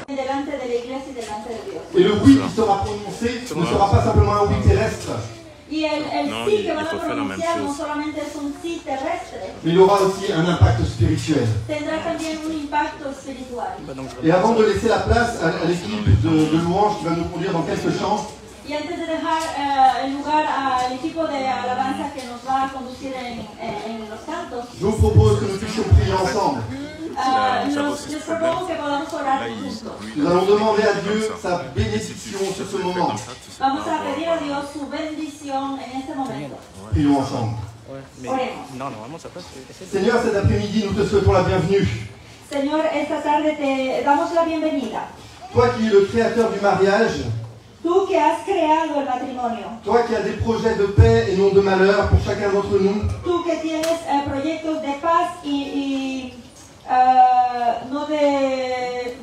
Et le oui qui sera prononcé ne sera pas simplement un oui terrestre. Y el sí que van a pronunciar no solamente es un sí terrestre, mais il aura aussi un impact spirituel. tendrá también un impacto espiritual. Et avant de laisser la place à l'équipe de louange qui va nous conduire dans quelques chants, Y antes de dejar el lugar al equipo de alabanza que nos va a conducir en los cantos, je vous propose que nous puissions prier ensemble. les propongo que podamos orar juntos. Nous allons demander à Dieu sa bénédiction sur ce moment. Vamos a pedir a Dios su bendición en este momento. Prions ensemble. Oremos. Seigneur, cet après-midi, nous te souhaitons la bienvenue. Señor, esta tarde te damos la bienvenida. Toi qui es le créateur du mariage, Tú que has creado el matrimonio, toi qui as des projets de paix et non de malheur pour chacun d'entre nous, tú que tienes proyectos de paz y no de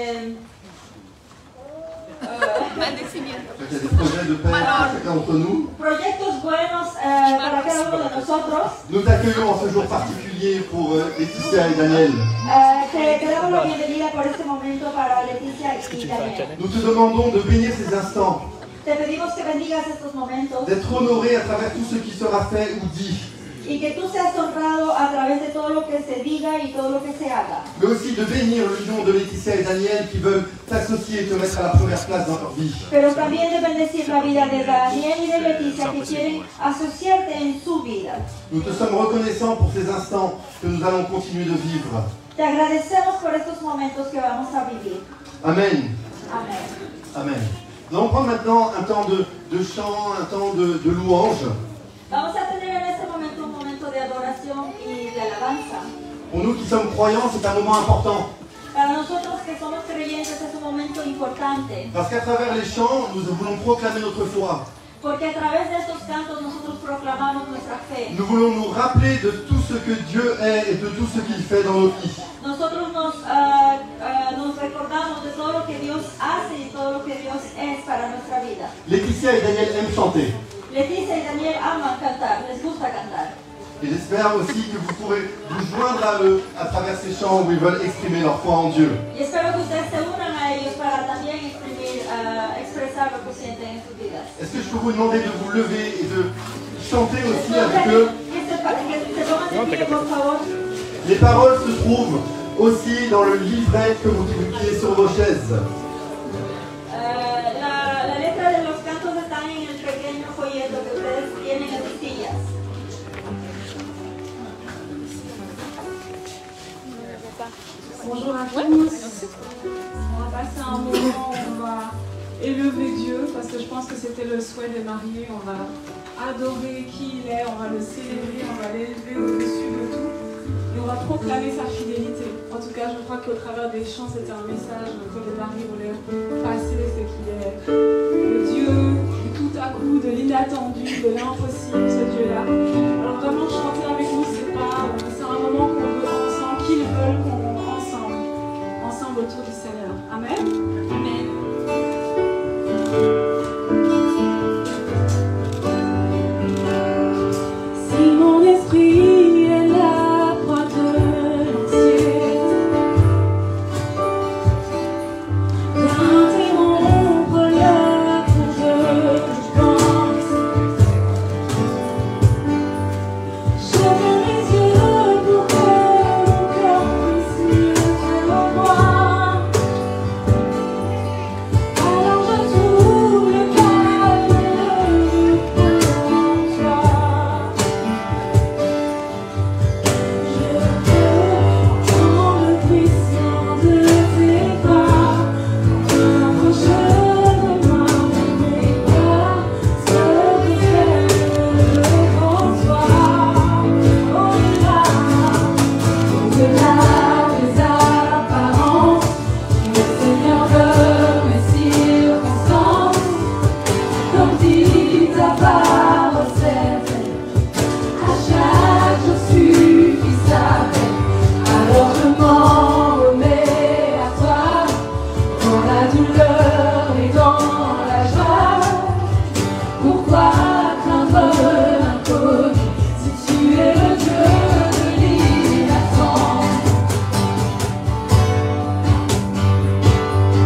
tu as des projets de paix pour chacun d'entre nous, proyectos buenos para cada uno de nosotros, nous t'accueillons en ce jour particulier pour Laetitia et Daniel. te damos la bienvenida por este momento para Leticia y Daniel. Nous te demandons de bénir ces instants, Te pedimos que bendigas estos momentos d'être honoré à travers tout ce qui sera fait ou dit, y que tú seas honrado a través de todo lo que se diga y todo lo que se haga. mais aussi de bénir l'union de Laetitia et Daniel qui veulent t'associer et te mettre à la première place dans leur vie. Pero también de bendecir la vida de Daniel y de Leticia que quieren asociarte en su vida. Nous te sommes reconnaissants pour ces instants que nous allons continuer de vivre. Te agradecemos por estos momentos que vamos a vivir. Amen. Amén. Amen. Nous allons prendre maintenant un temps de chant, un temps de louange. Vamos a tener en este momento un momento de adoración y de alabanza. Pour nous qui sommes croyants, c'est un moment important. Para nosotros que somos creyentes es un momento importante, Parce qu'à travers les chants, nous voulons proclamer notre foi. porque a través de estos cantos nosotros proclamamos nuestra fe. Nous voulons nous rappeler de tout ce que Dieu est et de tout ce qu'il fait dans nos vies. Nosotros nos recordamos de todo lo que Dios hace y todo lo que Dios es para nuestra vida. Laetitia et Daniel aiment chanter. Leticia y Daniel aman cantar, les gusta cantar. Et j'espère aussi que vous pourrez vous joindre à eux à travers ces chants où ils veulent exprimer leur foi en Dieu. Y espero que ustedes se unan a ellos para también expresar lo que sienten en sus vidas. Est-ce que je peux vous demander de vous lever et de chanter aussi avec eux? Les paroles se trouvent aussi dans le livret que qui est sur vos chaises. La letra de los cantos están en el pequeño folleto que ustedes tienen en sus sillas. Bonjour à tous. On va passer un moment où on va élever Dieu parce que je pense que c'était le souhait des mariés. On va adorer qui il est, on va le célébrer, on va l'élever au-dessus de tout et on va proclamer sa fidélité. En tout cas, je crois qu'au travers des chants, c'était un message que les mariés voulaient passer, c'est qu'il est le Dieu du tout à coup, de l'inattendu, de l'impossible, ce Dieu-là. Alors vraiment, chanter avec nous, c'est un moment qu'on veut ensemble, qu'ils veulent qu'on ensemble autour du Seigneur. Amen. Amen. Si mon esprit est la proie de l'anxiété, viens interrompre le cours que je pense. Je ferme les yeux pour que mon cœur puisse mieux te revoir. Alors je trouve le calme en toi. Je peux entendre le bruissement de tes pas. T'approches de moi, mes pas se révèlent devant toi. Au-delà des apparences, le Seigneur de mes circonstances, comme dit ta parole, c'est vrai. À chaque jour suffit sa paix. Alors je m'en remets à toi, dans la douleur et dans la joie. Pourquoi craindre l'inconnu si tu es le Dieu de l'inattend?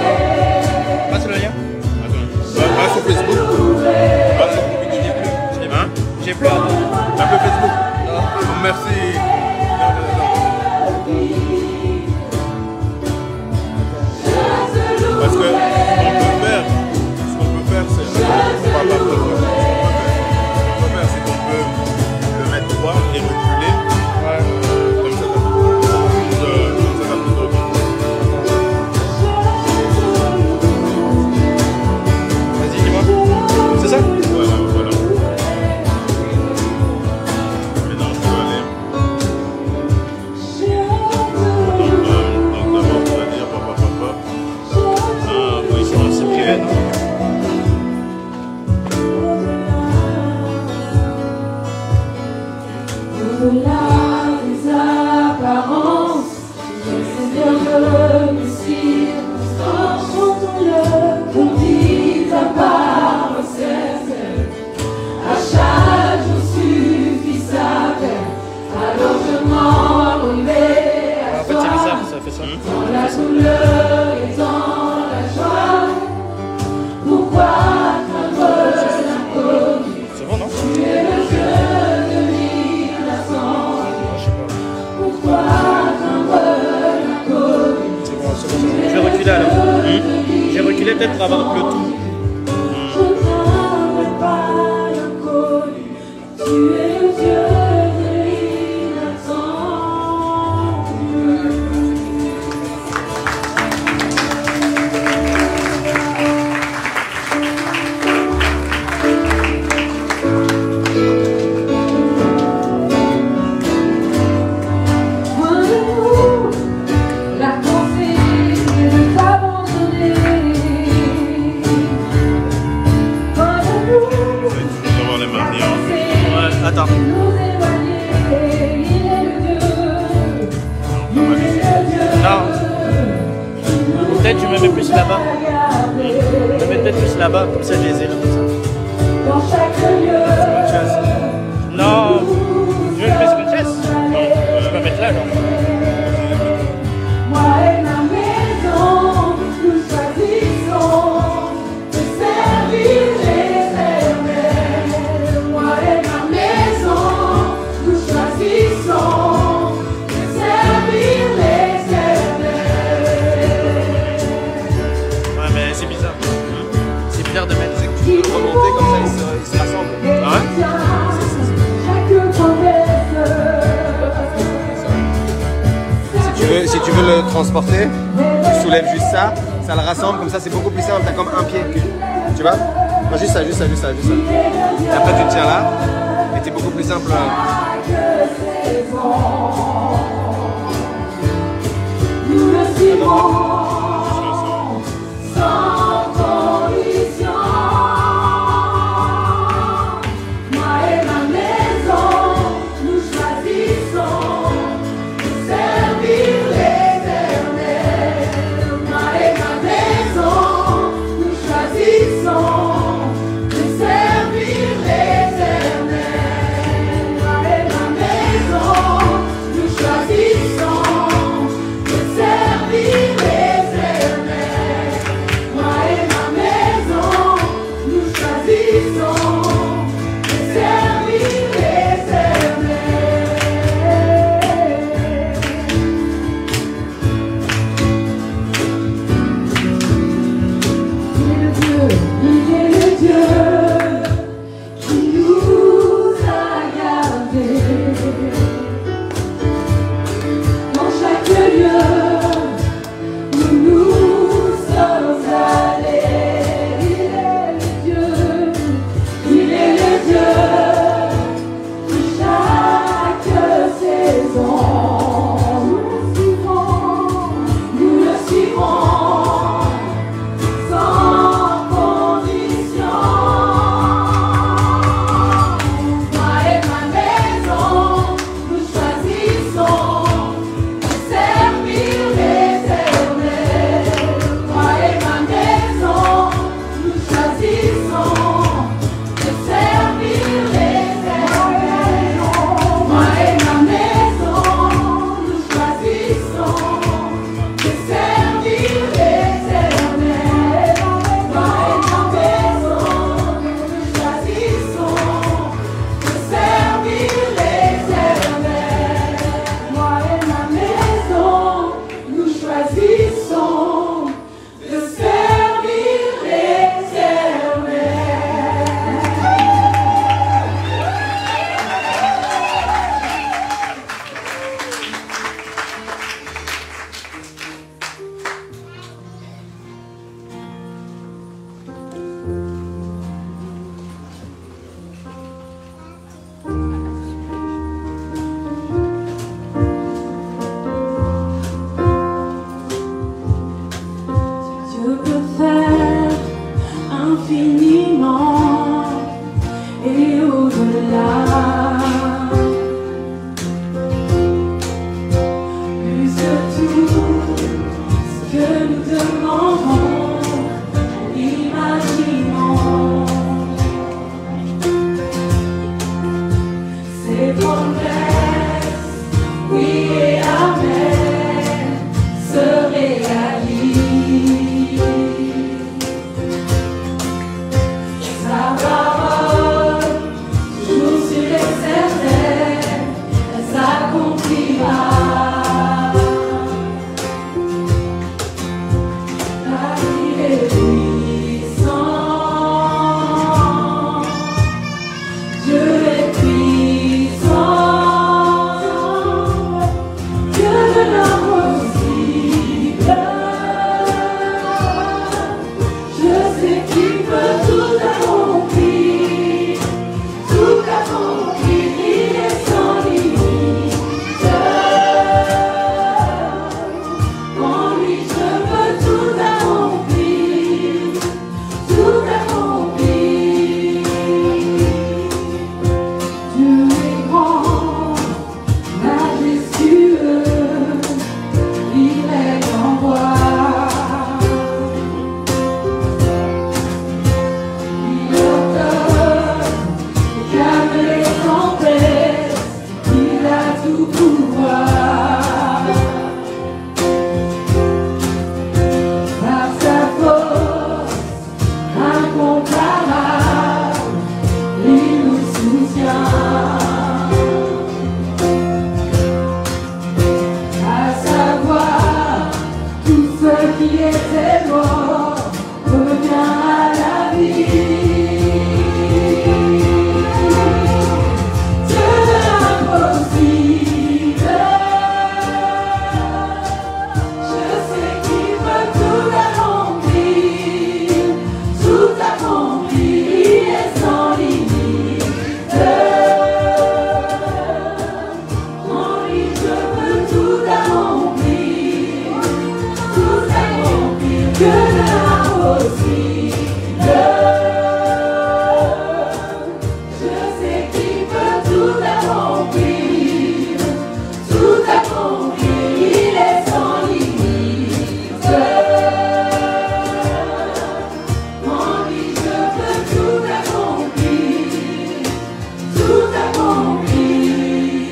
Passe le lien. Attends. Va sur Facebook. Va sur Facebook. J'ai plus. Un peu Facebook. Merci. Parce que ce qu'on peut faire, c'est. On parle pas trop. Ce qu'on peut faire, c'est qu'on peut le mettre droit et reculer. Comme ça, ça plus drôle. Vas-y, dis-moi. C'est ça? Voilà. Maintenant, on peut aller. Donc d'abord, on va dire papa. Oui, c'est privé, non? Au-delà des apparences, c'est bien que les circonstances chantons-le comme dit ta parole sincère. À chaque jour suffit sa peine, alors je m'en remets à En fait, toi. c'est bizarre, ça fait ça. Dans la douleur et dans la joie, pourquoi craindre l'inconnu? C'est bon, non? Tu es le Dieu de l'innocent. Pourquoi craindre l'inconnu? C'est bon. Je vais reculer alors. J'ai reculé peut-être pour avoir le tout. Je craindrai pas l'inconnu. Tu es le Dieu de l'inattendu. Loin de nous, la pensée de t'abandonner. Loin de nous, Toujours les la mariés. pensée Ouais, attends. de nous éloigner. Il est le Dieu, il est le Dieu. Non. Peut-être tu me mets plus là-bas. Je me mets peut-être plus là-bas, comme ça je les ai là. Comme ça. Dans chaque lieu, Non. Tu veux que je mette sur une chaise? Non. Je peux mettre là, genre. moi et ma maison, nous choisissons de servir l'Éternel. Moi et ma maison, nous choisissons de servir l'Éternel. Ouais, mais c'est bizarre. C'est bizarre de mettre. Qui Remonter comme ça, ils se rassemblent. Ah ouais? Chaque promesse. Si tu veux le transporter, tu soulèves juste ça, ça le rassemble, comme ça c'est beaucoup plus simple, t'as comme un pied. Tu vois? Non, juste ça. Et après tu te tiens là, et t'es beaucoup plus simple. Nous le suivons sans condition. Moi et ma maison, nous choisissons de servir l'Éternel. Moi et ma maison, nous choisissons de servir l'Éternel. Moi et ma maison, nous choisissons de servir l'Éternel. infiniment et au-delà. Plus que tout ce que nous demandons, imaginons. Ces promesses, oui et amen, se réalisent. Sa parole, toujours sûre et certaine, elle s'accomplira. La vie est puissant, Dieu est puissant, Dieu de l'impossible. Je sais qu'il peut tout accomplir, il est sans limite. En lui je peux tout accomplir, tout accomplir. Dieu est grand, majestueux, il est grand roi. Il ordonne et calme les tempêtes, il a tout pouvoir. Par sa force incomparable, il nous soutient. À savoir, tout ce qui était mort revient à la vie. Dieu de l'impossible, je sais qu'il peut tout accomplir, il est sans limite. En lui je peux tout accomplir, que de l'impossible. Je sais qu'il peut tout accomplir, il est sans limite. En lui je peux tout accomplir, tout accomplir.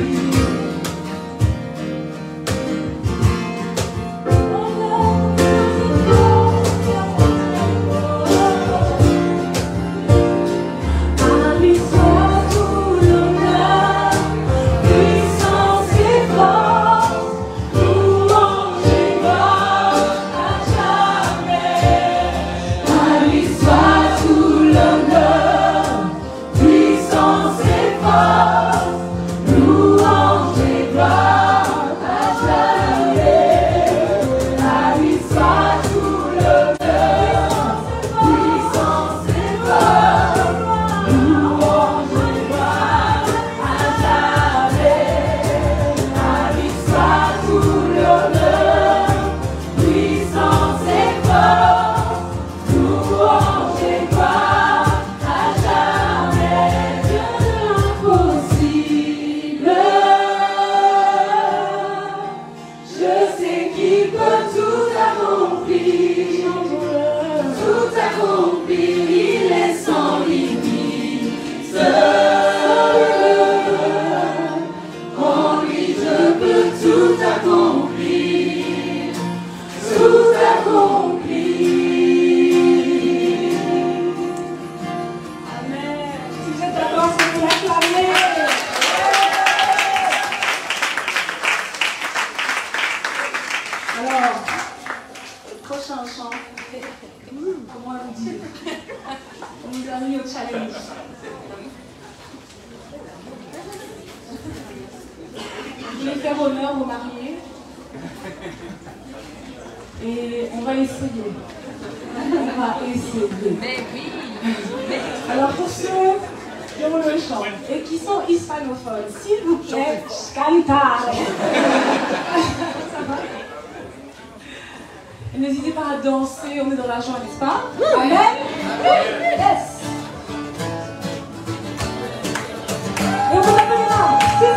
À lui soit tout l'honneur, puissance et force, louange et gloire à jamais. À lui soit tout l'honneur, puissance et force, louange et gloire à jamais. À lui soit tout l'honneur, puissance et force, louange et gloire à jamais. À lui soit tout l'honneur, puissance et force, louange et gloire à jamais. Dieu de l'impossible, je sais qu'il peut tout accomplir, il est sans limite. En lui je peux tout accomplir, tout accomplir. Amen. Si vous êtes d'accord, c'est pour l'acclamer. Alors, le prochain chant, comment vous dire? On nous a mis au challenge. Je voulais faire honneur aux mariés. Et on va essayer. Mais oui. Alors pour ceux qui ont le chant et qui sont hispanophones, s'il vous plaît, cantare. Ça va? Et n'hésitez pas à danser, on est dans la joie, n'est-ce pas? Amen. Yes. Et on va appeler là. Si.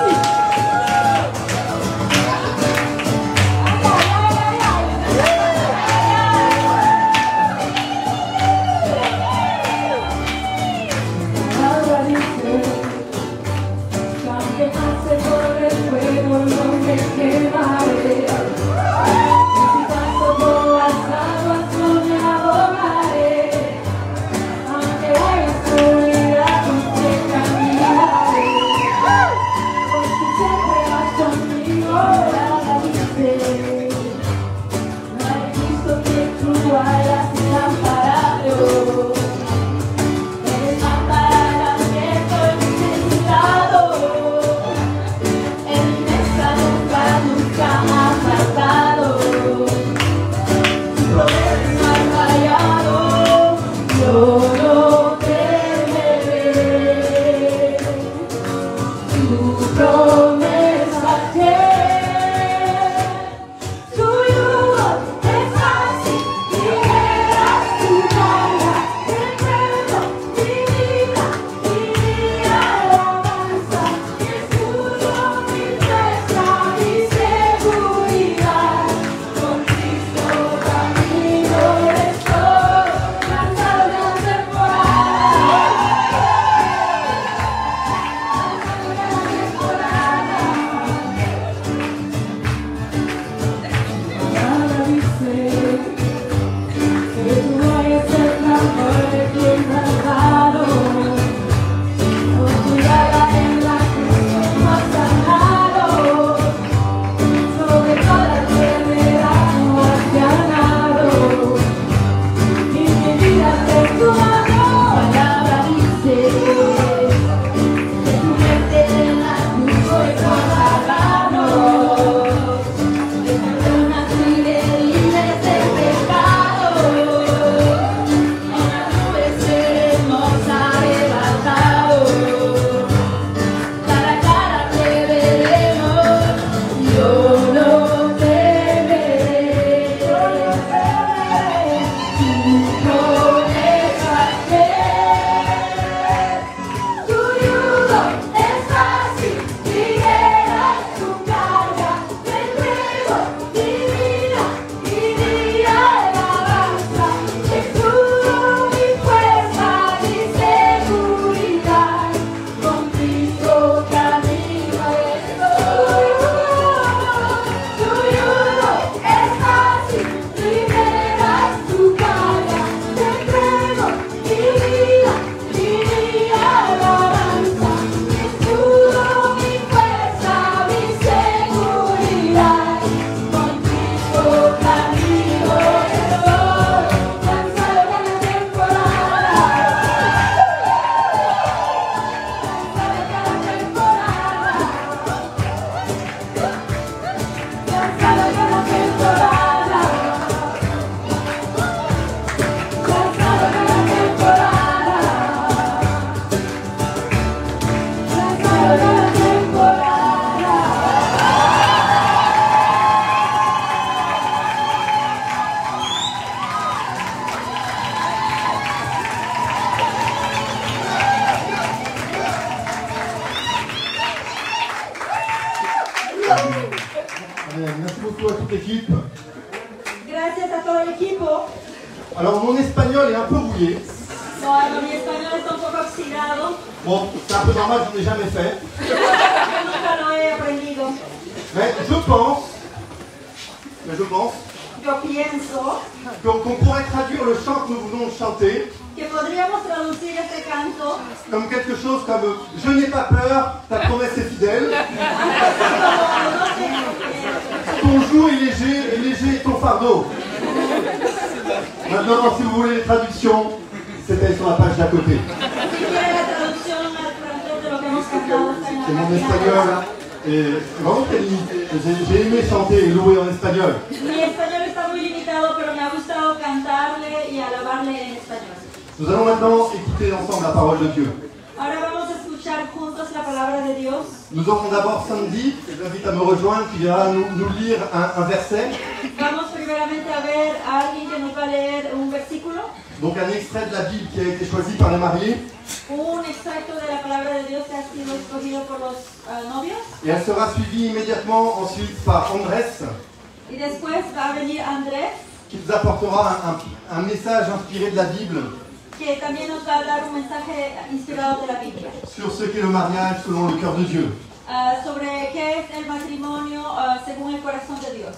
Merci beaucoup à toute l'équipe. Gracias a todo el equipo. Alors mon espagnol est un peu rouillé. Bueno, mi español está un poco oxidado. Bon, c'est un peu normal, j'en ai jamais fait. Yo nunca lo he aprendido. Mais je pense Yo pienso qu'on pourrait traduire le chant que nous venons de chanter que podríamos traducir este canto comme quelque chose comme « Je n'ai pas peur, ta promesse est fidèle, ton joug est léger ton fardeau ». Maintenant, si vous voulez les traductions, c'était sur la page d'à côté. C'est mon espagnol et vraiment très limité. J'ai aimé chanter et louer en espagnol. Mi español está muy limitado, pero me ha gustado cantarle y alabarle en español. Nous allons maintenant écouter ensemble la parole de Dieu. Ahora vamos a escuchar juntos la palabra de Dios. Nous aurons d'abord Sandy, que j'invite à me rejoindre, qui viendra nous lire un verset. Vamos primero seguramente haber alguien que nos va a leer un versículo, Donc un extrait de la Bible qui a été choisi par les mariés. un extracto de la palabra de Dios que ha sido escogido por los novios. Et elle sera suivie immédiatement ensuite par Andrés, Y después va a venir Andrés, qui nous apportera un message inspiré de la Bible que también nos va a dar un mensaje inspirado de la Biblia. sur ce qu'est le mariage selon le cœur de Dieu. Sobre qué es el matrimonio según el corazón de Dios.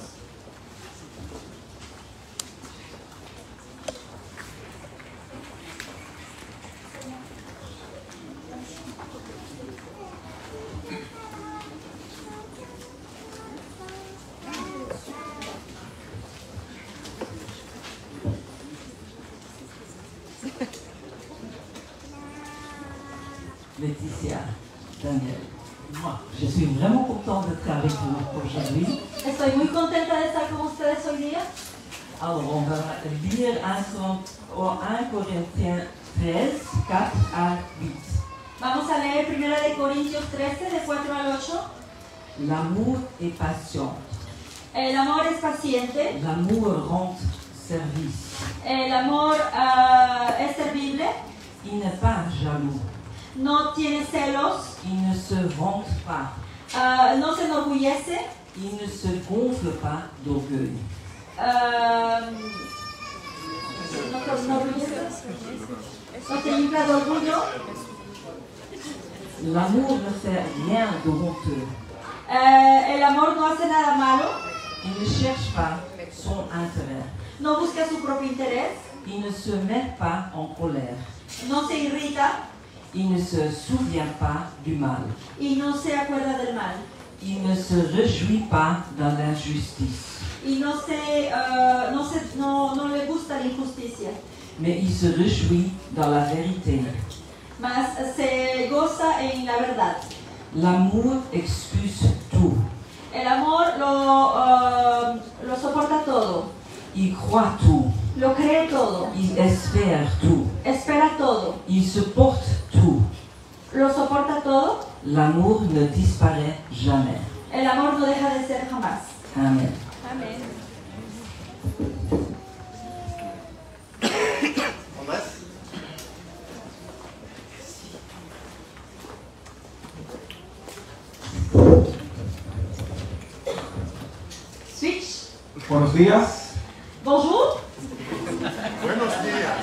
Laetitia, Daniel, moi, je suis vraiment contente d'être avec vous aujourd'hui. Estoy muy contenta de estar con ustedes hoy día. Alors, on va lire 1 Corinthiens 13, 4 à 8. Vamos a leer 1 de Corintios 13, de 4 al 8. L'amour est patient. El amor es paciente. L'amour rend service. El amor es servible. Il n'est pas jaloux. No tiene celos. Il ne se vante pas. No se enorgullece. Il ne se gonfle pas d'orgueil. No se infla de orgullo. L'amour ne fait rien de honteux. El amor no hace nada malo. Il ne cherche pas son intérêt. No busca su propio interés. Il ne se met pas en colère. No se irrita. Il ne se souvient pas du mal. Y no se acuerda del mal. Il ne se réjouit pas dans l'injustice. Y no le gusta la injusticia. Mais il se réjouit dans la vérité. Mas se goza en la verdad. L'amour excuse tout. El amor lo soporta todo. Il croit tout. Lo cree todo. Il espère tout. Espera todo. Il supporte tout. Lo soporta todo. L'amour ne disparaît jamais. El amor no deja de ser jamás. Amen. Amén. Andrés. Switch. Buenos días. Bonjour. Buenos días.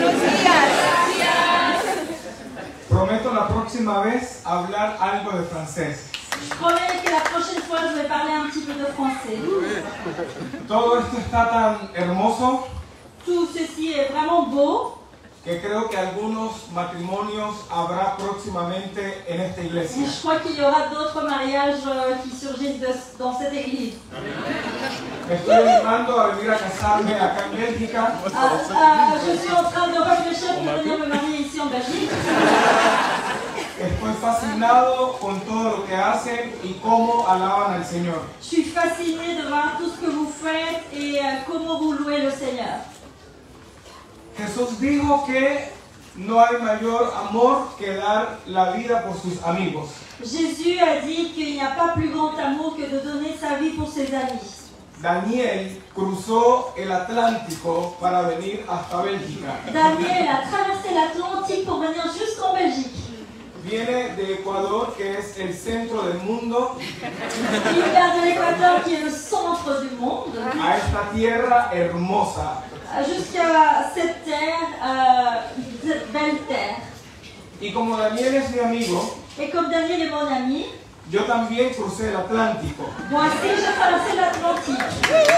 Prometo la próxima vez hablar algo de francés. Je promets que la prochaine fois je vais parler un petit peu de français. Todo esto está tan hermoso Tout ceci est vraiment beau que creo que algunos matrimonios habrá próximamente en esta et iglesia. je crois qu'il y aura d'autres mariages qui surgissent dans cette église. Me estoy animando a venir a casarme acá en Bélgica Je suis en train de réfléchir pour venir me marier ici en Belgique. Estoy fascinado con todo lo que hacen y cómo alaban al Señor. Je suis fascinée de voir tout ce que vous faites et comment vous louez le Seigneur. Jesús dijo que no hay mayor amor que dar la vida por sus amigos. Jésus a dit qu'il n'y a pas plus grand amour que de donner sa vie pour ses amis. Daniel cruzó el Atlántico para venir hasta Bélgica. Daniel a traversé l'Atlantique pour venir jusqu'en Belgique. Viene de Ecuador, que es el centro del mundo, Il vient de l'Équateur qui est le centre du monde, a esta tierra hermosa. jusqu'à cette terre, cette belle terre. Y como Daniel es mi amigo, Et comme Daniel est mon ami, yo también crucé el Atlántico. moi aussi j'ai traversé l'Atlantique.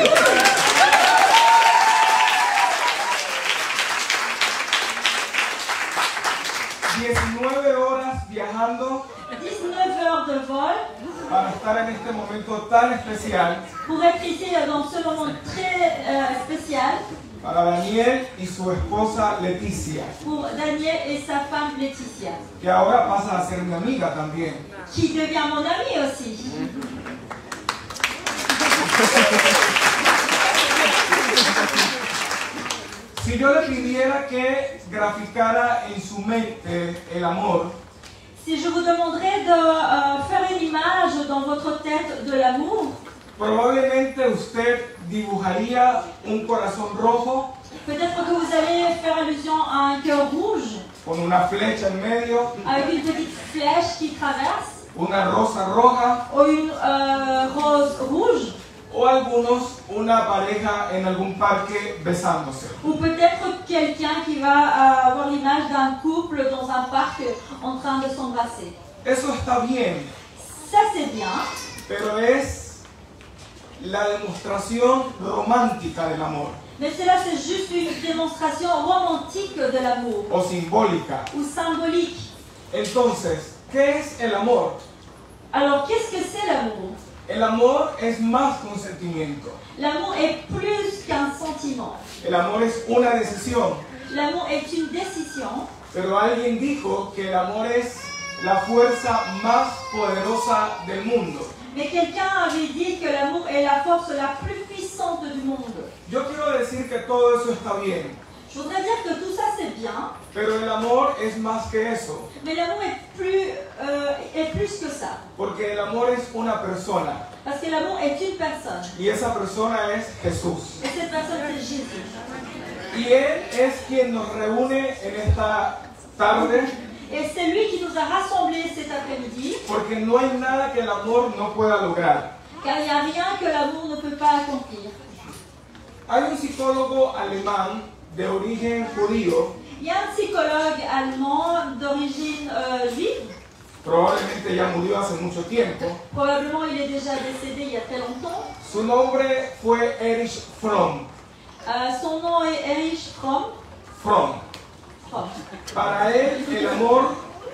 19 horas viajando 19 heures de vol para estar en este momento tan especial pour être ici dans ce moment très spécial para Daniel y su esposa Leticia, pour Daniel et sa femme Laetitia, que ahora pasa a ser mi amiga también. qui devient mon ami aussi. Si yo le pidiera que graficara en su mente el amor, Si je vous demanderais de faire une image dans votre tête de l'amour, Probablemente usted dibujaría un corazón rojo Peut-être que vous allez faire allusion à un cœur rouge, con una flecha en medio, avec une petite flèche qui traverse, una rosa roja, ou une rose rouge, o algunos una pareja en algún parque besándose. ou peut-être quelqu'un qui va avoir l'image d'un couple dans un parc en train de s'embrasser. Eso está bien, Ça c'est bien, pero es la demostración romántica del amor mais cela c'est juste une démonstration romantique de l'amour, o simbólica. ou symbolique. Entonces, ¿qué es el amor? Alors qu'est-ce que c'est l'amour? El amor es más que un sentimiento. L'amour est plus qu'un sentiment. El amor es una decisión. L'amour est une décision. Pero alguien dijo que el amor es la fuerza más poderosa del mundo. Mais quelqu'un avait dit que l'amour est la force la plus puissante du monde. Yo quiero decir que todo eso está bien, Je voudrais dire que tout ça c'est bien, pero el amor es más que eso, mais l'amour est plus que ça. porque el amor es una persona Parce que l'amour est une personne. y esa persona es Jesús. Et cette personne c'est Jésus. Y Él es quien nos reúne en esta tarde, Et c'est lui qui nous a rassemblés cet après-midi, porque no hay nada que el amor no pueda lograr. car il n'y a rien que l'amour ne peut pas accomplir. Hay un psicólogo alemán de origen judío, Il y a un psychologue allemand d'origine juive, probablemente ya murió hace mucho tiempo. probablement il est déjà décédé il y a très longtemps. Su nombre fue Erich Fromm. Son nom est Erich Fromm. Fromm. Para él, el amor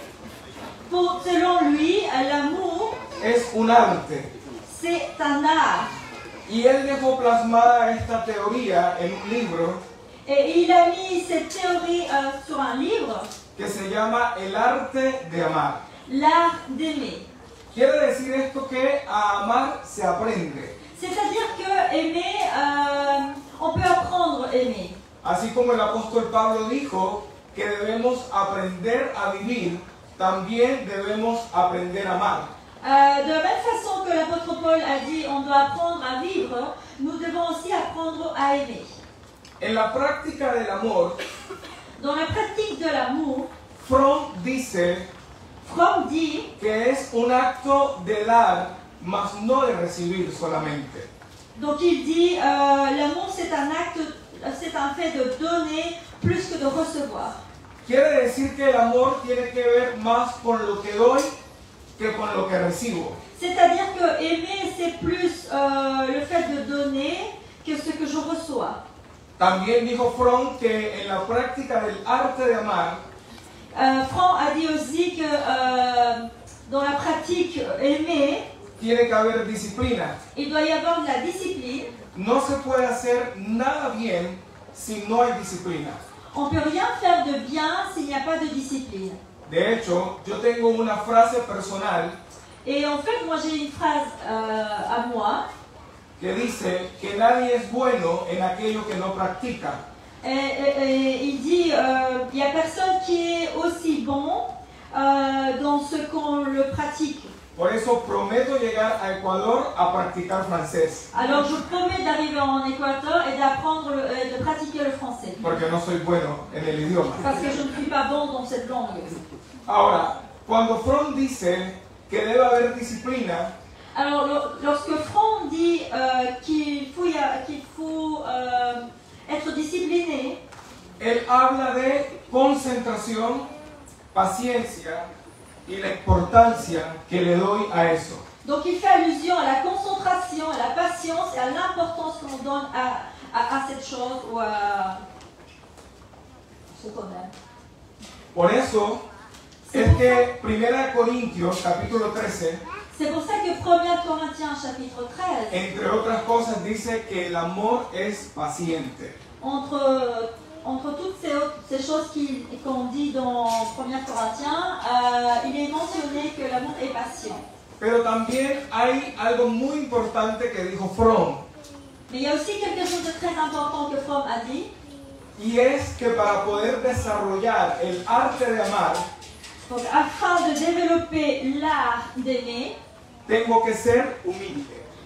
Selon lui, l'amour, es un arte. c'est un art. Y él dejó plasmada esta teoría en un libro Et il a mis cette théorie sur un livre, que se llama El arte de amar. L'art d'aimer. Quiere decir esto que a amar se aprende. C'est-à-dire que aimer, on peut apprendre à aimer. Así como el apóstol Pablo dijo que debemos aprender a vivir, también debemos aprender a amar. De la même façon que l'apôtre Paul a dit on doit apprendre à vivre, nous devons aussi apprendre à aimer. En la práctica del amor, Dans la pratique de l'amour, Fromm dice Fromm dit que es un acto de dar, mas no de recibir solamente. donc il dit l'amour c'est un acte, c'est un fait de donner plus que de recevoir. Quiere decir que el amor tiene que ver más con lo que doy que con lo que recibo. C'est-à-dire que aimer c'est plus le fait de donner que ce que je reçois. También dijo Fromm que en la práctica del arte de amar, Fromm a dit aussi que dans la pratique aimer, tiene que haber disciplina. il doit y avoir de la discipline. No se puede hacer nada bien si no hay disciplina. On ne peut rien faire de bien s'il n'y a pas de discipline. De hecho, yo tengo una frase personal Et en fait, moi j'ai une phrase à moi. que dice que nadie es bueno en aquello que no practica. Il dit il n'y a personne qui est aussi bon dans ce qu'on le pratique. Por eso prometo llegar a Ecuador a practicar francés, Alors je promets d'arriver en Équateur et d'apprendre, de pratiquer le français. porque no soy bueno en el idioma. Parce que je ne suis pas bon dans cette langue. Ahora, cuando Fromm dice que debe haber disciplina, Alors lorsque Fromm dit qu'il faut être discipliné, él habla de concentración, paciencia y la importancia que le doy a eso. donc il fait allusion à la concentration, à la patience et à l'importance qu'on donne à cette chose ou à ce domaine. Por eso es que 1 Corintios capítulo 13, C'est pour ça que 1 Corinthiens chapitre 13, entre otras cosas, dice que el amor es paciente. entre toutes ces choses qu'on dit dans 1 Corinthiens, il est mentionné que l'amour est patient. Pero también hay algo muy importante que dijo Fromm, Mais il y a aussi quelque chose de très important que Fromm a dit, y es que para poder desarrollar el arte de amar, donc afin de développer l'art d'aimer, tengo que ser humilde.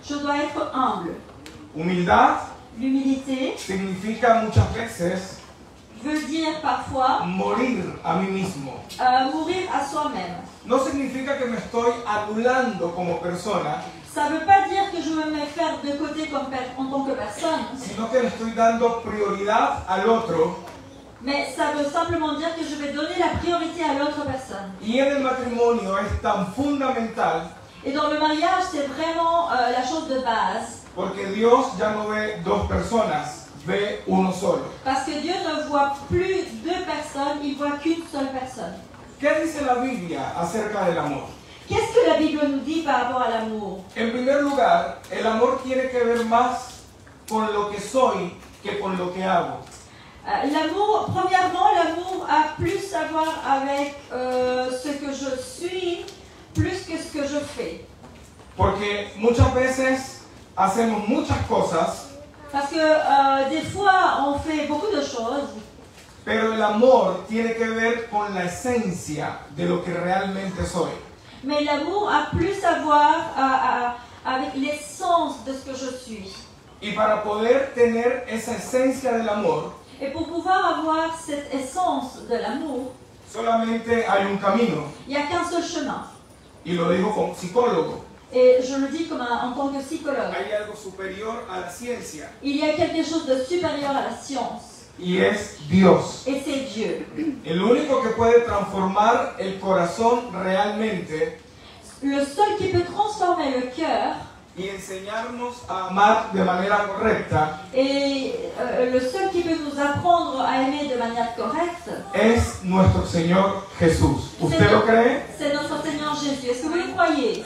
Je dois être humble. Humildad L'humilité significa muchas veces veut dire parfois morir a mí mismo. mourir à soi-même. No significa que me estoy anulando como persona, Ça ne veut pas dire que je me mets faire de côté comme en tant que personne, sino que le estoy dando prioridad al otro. mais ça veut simplement dire que je vais donner la priorité à l'autre personne. Y en el matrimonio es tan fundamental Et dans le mariage, c'est vraiment la chose de base. porque Dios ya no ve dos personas, ve uno solo. Parce que Dieu ne voit plus deux personnes, il voit qu'une seule personne. ¿Qué dice la Biblia acerca del amor? Qu'est-ce que la Bible nous dit par rapport à l'amour? En primer lugar, el amor tiene que ver más con lo que soy que con lo que hago. L'amour, premièrement, l'amour a plus à voir avec ce que je suis, plus que ce que je fais. Porque muchas veces hacemos muchas cosas, Parce que des fois, on fait beaucoup de choses, pero el amor tiene que ver con la esencia de lo que realmente soy. mais l'amour a plus à voir avec l'essence de ce que je suis. Y para poder tener esa esencia del amor, Et pour pouvoir avoir cette essence de l'amour, solamente hay un camino. il n'y a qu'un seul chemin. Y lo digo como psicólogo. Et je le dis comme en tant que psychologue. Hay algo superior a la ciencia. Il y a quelque chose de supérieur à la science. Y es Dios. Et c'est Dieu. El único que puede transformar el corazón realmente Le seul qui peut transformer le cœur y enseñarnos a amar de manera correcta et le seul qui peut nous apprendre à aimer de manière correcte, es nuestro Señor Jesús. ¿Usted lo cree? c'est notre Seigneur Jésus. Est-ce que vous le croyez?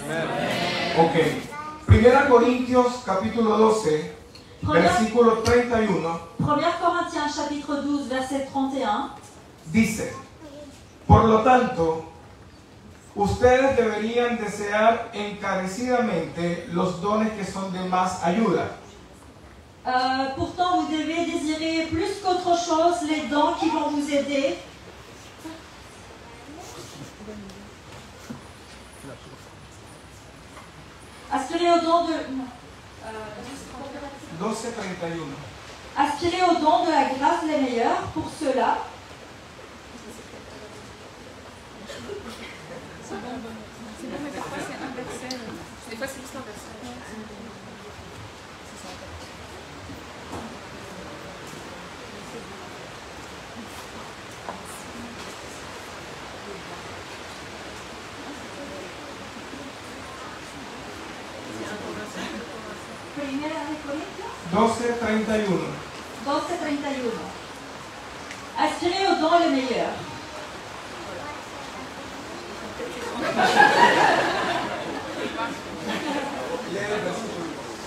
Ok. Primera Corintios capítulo 12, versículo 31, 1 Corinthiens chapitre 12, verset 31. dice: Por lo tanto, ustedes deberían desear encarecidamente los dones que son de más ayuda. Pourtant, vous devez désirer plus qu'autre chose les dons qui vont vous aider. Aspirez aux dons de... 12:31. Aspirez aux dons de la grâce les meilleurs pour ceux-là. C'est bon, mais parfois c'est un verset. Des fois c'est juste un verset. Primera de Corintios 12:31. 12:31. Aspirez aux dons les meilleurs. Lee el versículo.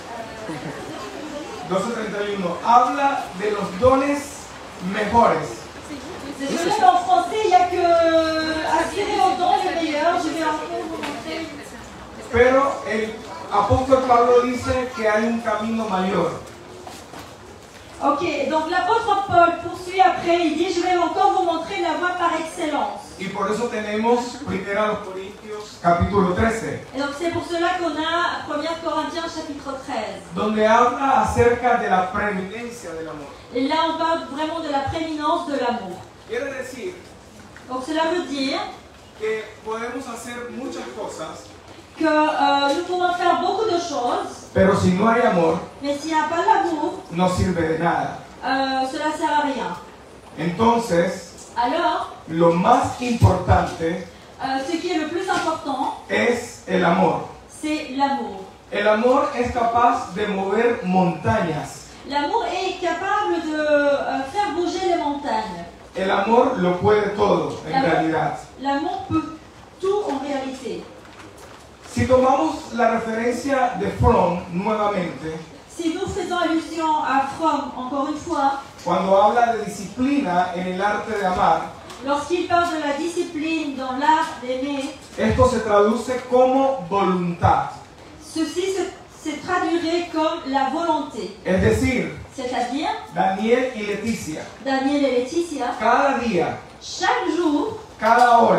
12:31. Habla de los dones mejores. Désolé, mais en français, il n'y a que aspirer aux dons les meilleurs. Je vais un peu vous montrer. Pero el apóstol Pablo dice que hay un camino mayor. Ok, donc l'apôtre Paul poursuit après, il dit, je vais encore vous montrer la voie par excellence. Y por eso tenemos 1 Corintios capítulo 13, Et donc c'est pour cela qu'on a 1 Corinthiens chapitre 13. donde habla acerca de la preeminencia del amor. Et là on parle vraiment de la prééminence de l'amour. Quiere decir Donc cela veut dire que podemos hacer muchas cosas, que nous pouvons faire beaucoup de choses, pero si no hay amor, mais s'il n'y a pas l'amour, no sirve de nada. cela ne sert à rien. Entonces, Alors, lo más importante ce qui est le plus important, es el amor. c'est l'amour. El amor es capaz de mover montañas. L'amour est capable de faire bouger les montagnes. El amor lo puede todo, en realidad. L'amour peut tout en réalité. Si tomamos la referencia de Fromm nuevamente, Si nous faisons allusion à Fromm, encore une fois, cuando habla de disciplina en el arte de amar, lorsqu'il parle de la discipline dans l'art d'aimer, esto se traduce como voluntad. ceci se traduirait comme la volonté. Es decir, C'est-à-dire, Daniel y Leticia, Daniel et Laetitia, cada día, chaque jour, cada hora,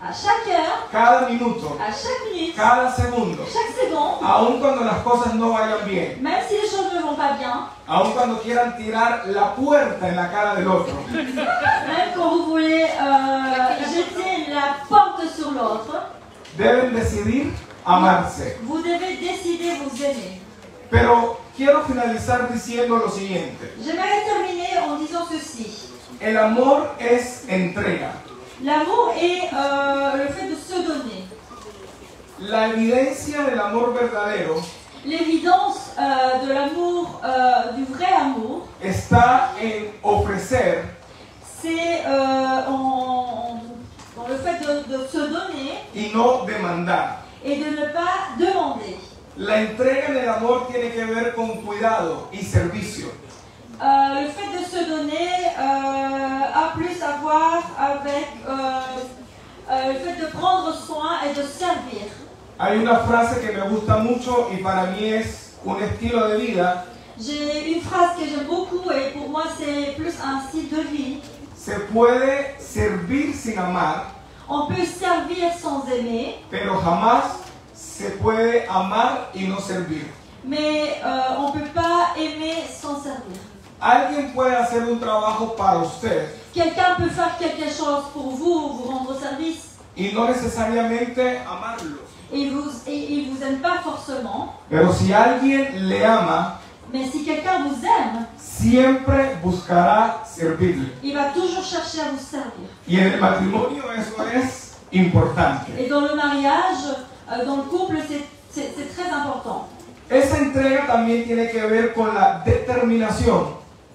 À chaque heure, cada minuto, à chaque minute, cada segundo, chaque seconde, aun cuando las cosas no vayan bien, même si les choses ne vont pas bien, aun cuando quieran tirar la puerta en la cara del otro, même quand vous voulez jeter la porte sur l'autre, deben decidir amarse. vous devez décider vous aimer. Pero quiero finalizar diciendo lo siguiente. J'aimerais terminer en disant ceci. El amor es entrega. L'amour est le fait de se donner. La evidencia del amor verdadero L'évidence de l'amour, du vrai amour, está en ofrecer c'est dans le fait de se donner y no demandar. et de ne pas demander. La entrega en el amor tiene que ver con cuidado y servicio. Le fait de se donner a plus à voir avec le fait de prendre soin et de servir. Hay una frase que me gusta mucho y para mí es un estilo de vida. J'ai une phrase que j'aime beaucoup et pour moi c'est plus un style de vie. Se puede servir sin amar, On peut servir sans aimer, pero jamás se puede amar y no servir. mais on ne peut pas aimer sans servir. Alguien puede hacer un trabajo para usted Quelqu'un peut faire quelque chose pour vous, vous rendre service, y no necesariamente amarlo. et il vous aime pas forcément, Pero si alguien le ama, mais si quelqu'un vous aime, siempre buscará servirle. il va toujours chercher à vous servir. Y en el matrimonio eso es importante. Et dans le mariage, dans le couple, c'est très important. Esa entrega también tiene que ver con la determinación.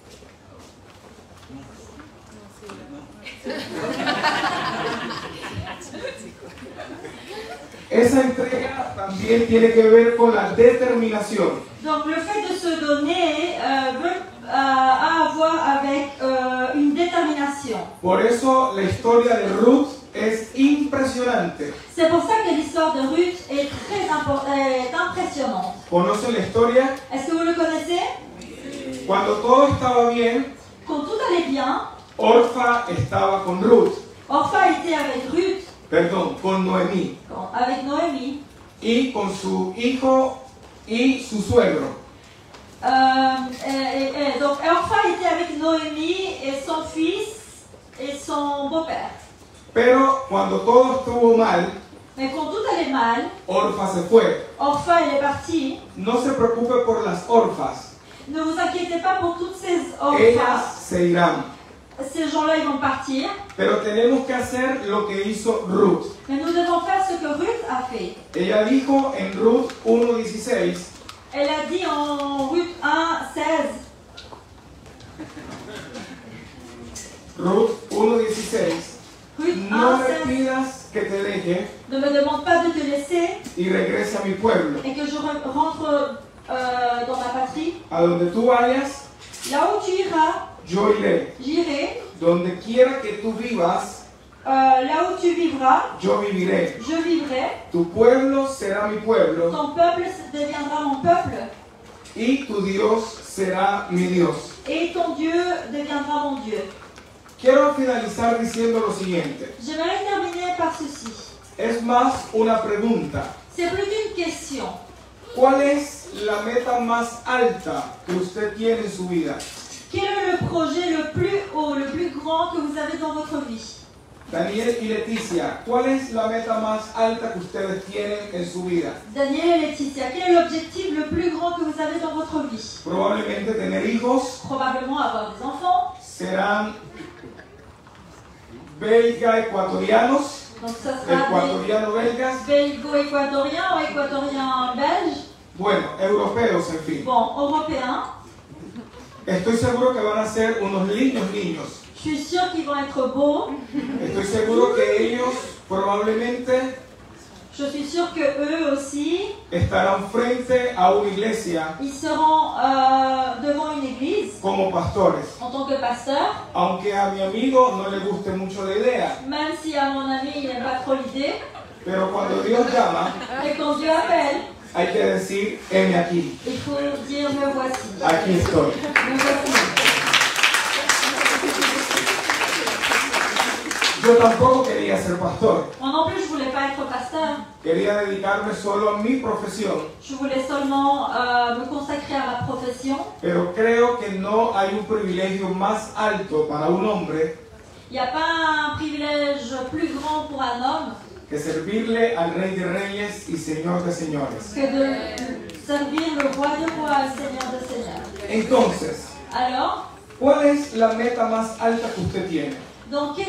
Esa entrega también tiene que ver con la determinación. Donc le fait de se donner a à voir avec une détermination. Por eso la historia de Ruth es impresionante. C'est pour ça que l'histoire de Ruth est est impressionnante. ¿Conocen la historia? Est-ce que vous le connaissez? Cuando todo estaba bien, Quand tout allait bien, Orfa estaba con Ruth, Orpha était avec Ruth, perdón, con Noemí, avec Noémie, y con su hijo y su suegro. donc Orpha était avec Noémie et son fils et son beau-père. Pero cuando todo estuvo mal, Mais quand tout allait mal, Orfa se fue. Orpha elle est partie. No se preocupe por las orfas, Ne vous inquiétez pas pour toutes ces ellas orphas. se irán. Ces gens-là, ils vont partir. Pero tenemos que hacer lo que hizo Ruth. Mais nous devons faire ce que Ruth a fait. Ella dijo en Ruth 1:16, Elle a dit en Ruth 1:16, Ruth 1:16, Ruth no me 1:16, pidas que te deje ne me demande pas de te laisser y regrese a mi pueblo. et que je rentre dans ma patrie. A donde tú vayas, Là où tu iras, yo iré. j'irai. Donde quiera que tú vivas, Là où tu vivras, yo viviré. je vivrai. Tu pueblo será mi pueblo Ton peuple deviendra mon peuple y tu Dios será mi Dios. et ton Dieu deviendra mon Dieu. Quiero finalizar diciendo lo siguiente. J'aimerais terminer par ceci. Es más una pregunta. C'est plus qu'une question. ¿Cuál es la meta más alta que usted tiene en su vida? Quel est le projet le plus haut, le plus grand que vous avez dans votre vie? Daniel y Leticia, ¿cuál es la meta más alta que ustedes tienen en su vida? Daniel et Laetitia, quel est l'objectif le plus grand que vous avez dans votre vie? Probablemente tener hijos, Probablement avoir des enfants. serán belga ecuatorianos, Donc ça sera ecuatoriano belgas, des belgo-équatoriens ou équatoriens belges. bueno, europeos en fin. Bon, européens. Estoy seguro que van a ser unos lindos niños. Je suis sûre qu'ils vont être beaux. Estoy seguro que ellos probablemente Je suis sûre que eux aussi, estarán frente a una iglesia ils seront devant une église como pastores. en tant que pasteurs. Aunque a mi amigo no le guste mucho la idea, Même si à mon ami il n'aime pas trop l'idée. pero cuando Dios llama, Et quand Dieu appelle, hay que decir, heme aquí, il faut dire me voici. aquí estoy. Me voici. Yo tampoco quería ser pastor. Moi non plus, je voulais pas être pasteur. Quería dedicarme solo a mi profesión. Je voulais seulement me consacrer à ma profession. Pero creo que no hay un privilegio más alto para un hombre Il n'y a pas un privilège plus grand pour un homme que servirle al Rey de Reyes y Señor de Señores. que de servir le roi des rois et le seigneur des seigneurs. Entonces, Alors, ¿cuál es la meta más alta que usted tiene? donc quel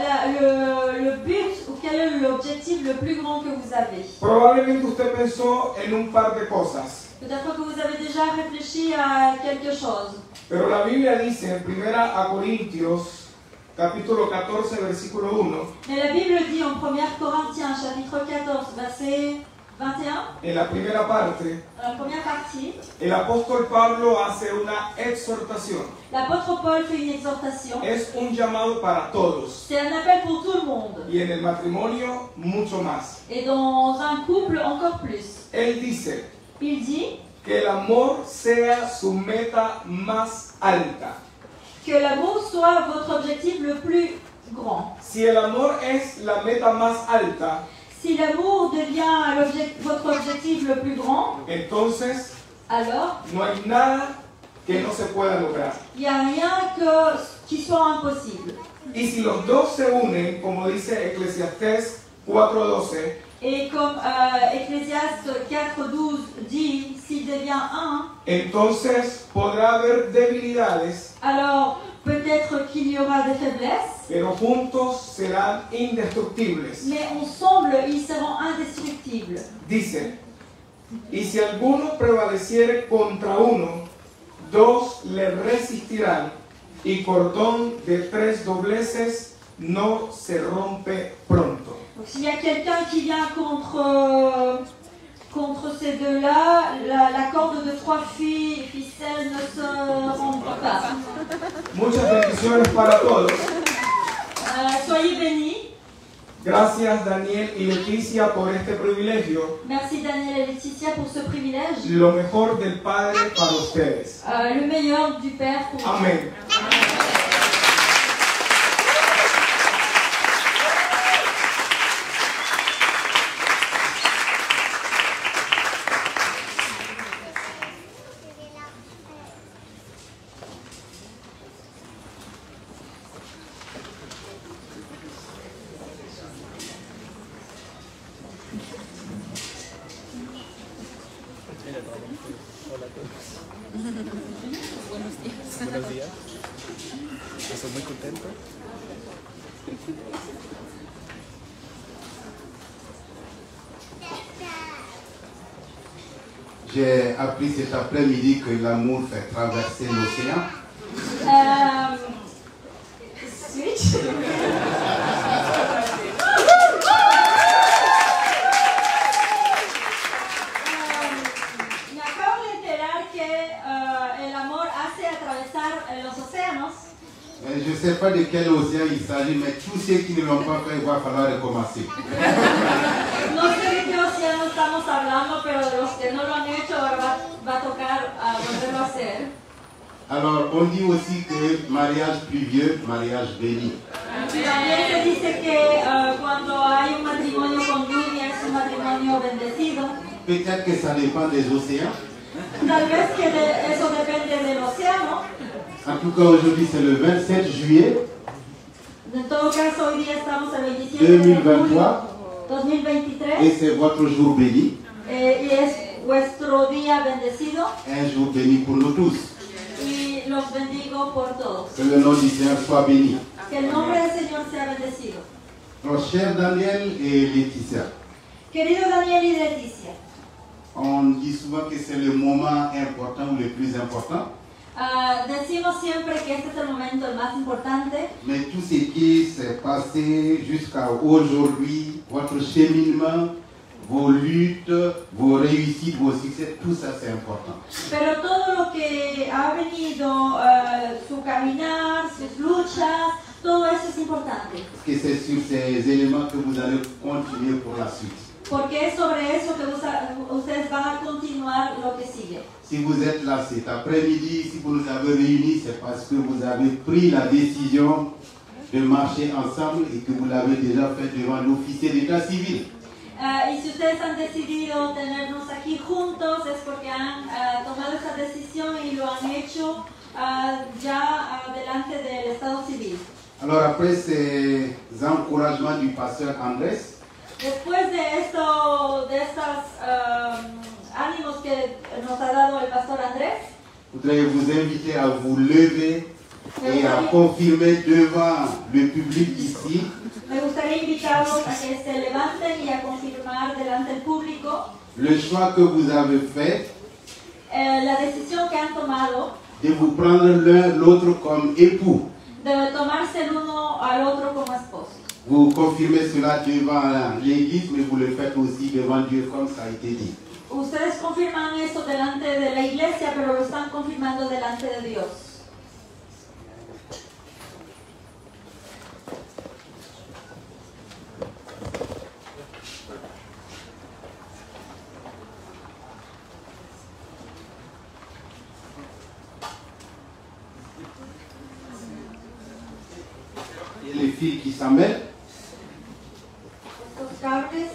est le but ou quel est l'objectif le plus grand que vous avez? Probablemente usted pensó en un par de cosas, Peut-être que vous avez déjà réfléchi à quelque chose. pero la Biblia dice en 1 Corintios capítulo 14 versículo 1, Mais la Bible dit en 1 Corinthiens chapitre 14 verset 21, en la primera parte, dans la première partie, el apóstol Pablo hace una exhortación. l'apôtre Paul fait une exhortation. Es un llamado para todos C'est un appel pour tout le monde. y en el matrimonio mucho más. Et dans un couple encore plus. Él dice Il dit que el amor sea su meta más alta. que l'amour soit votre objectif le plus grand. Si el amor es la meta más alta, Si l'amour devient votre objectif le plus grand, entonces alors no hay nada que no se pueda lograr. il n'y a rien qui soit impossible. Y si los dos se unen, como dice Eclesiastés 4:12, Et comme Ecclésiaste 4:12 dit, s'il devient un, entonces podrá haber debilidades, alors peut-être qu'il y aura des faiblesses, pero juntos serán indestructibles. mais ensemble ils seront indestructibles. Dice, y si alguno prevaleciere contra uno, dos le resistirán, y cordón de 3 dobleces no se rompe pronto. Donc s'il y a quelqu'un qui vient contre ces deux-là, la corde de 3 ficelles ne se rompt pas. Muchas bendiciones para todos. Soyez bénis. Gracias Daniel y Leticia por este privilegio. Merci Daniel et Laetitia pour ce privilège. Lo mejor del Padre para ustedes. Le meilleur du Père pour vous. Amén. Buenos días. Estoy muy contento. J'ai appris cet après-midi que l'amour fait traverser l'océan. Switch. Me acabo de enterar que el amor hace atravesar los océanos. Je ne sais pas de quel océan il s'agit, mais tous ceux qui ne l'ont pas fait, il va falloir recommencer. No sé de qué océano estamos hablando, pero de los que no lo han hecho ahora va a tocar volverlo a hacer. Alors, on dit aussi que mariage pluvieux, mariage béni. También se dice que cuando hay un matrimonio con lluvia es un matrimonio bendecido. Peut-être que ça dépend des océans. Tal vez que eso depende del océano. En tout cas, aujourd'hui, c'est le 27 juillet En todo caso, hoy día estamos el 27 de 2023 2023 et c'est votre jour béni. y es vuestro día bendecido Un jour béni pour nous tous. y los bendigo por todos. Que le nom du Seigneur soit béni. Que el nombre del Señor sea bendecido. Alors, chers Daniel et Laetitia, Querido Daniel y Leticia, on dit souvent que c'est le moment important ou le plus important. decimos siempre que este es el momento el más importante, Mais tout ce qui s'est passé jusqu'à aujourd'hui, votre cheminement, vos luttes, vos réussites, vos succès, tout ça c'est important. pero todo lo que ha venido, su caminar, sus luchas, todo eso es importante. Parce que c'est sur ces éléments que vous allez continuer pour la suite. Porque es sobre eso que ustedes van a continuar lo que sigue. Si vous êtes là cet après-midi, si vous nous avez réunis, c'est parce que vous avez pris la décision de marcher ensemble et que vous l'avez déjà fait devant l'officier d'état civil. Y si ustedes han decidido tenernos aquí juntos es porque han tomado esa decisión y lo han hecho ya delante del Estado civil. Alors après ces encouragements du pasteur Andrés, Después de estos ánimos que nos ha dado el pastor Andrés, je voudrais vous inviter à vous lever et à confirmer devant le public ici me gustaría invitarlos a que se levanten y a confirmar delante del público le choix que vous avez fait la decisión que han tomado de vous prendre l'un l'autre comme époux. de tomarse el uno al otro como esposos. Vous confirmez cela devant l'église, mais vous le faites aussi devant Dieu comme ça a été dit. Ustedes confirman eso delante de la iglesia, pero lo están confirmando delante de Dios. Et les filles qui s'en mêlent, Estos cables.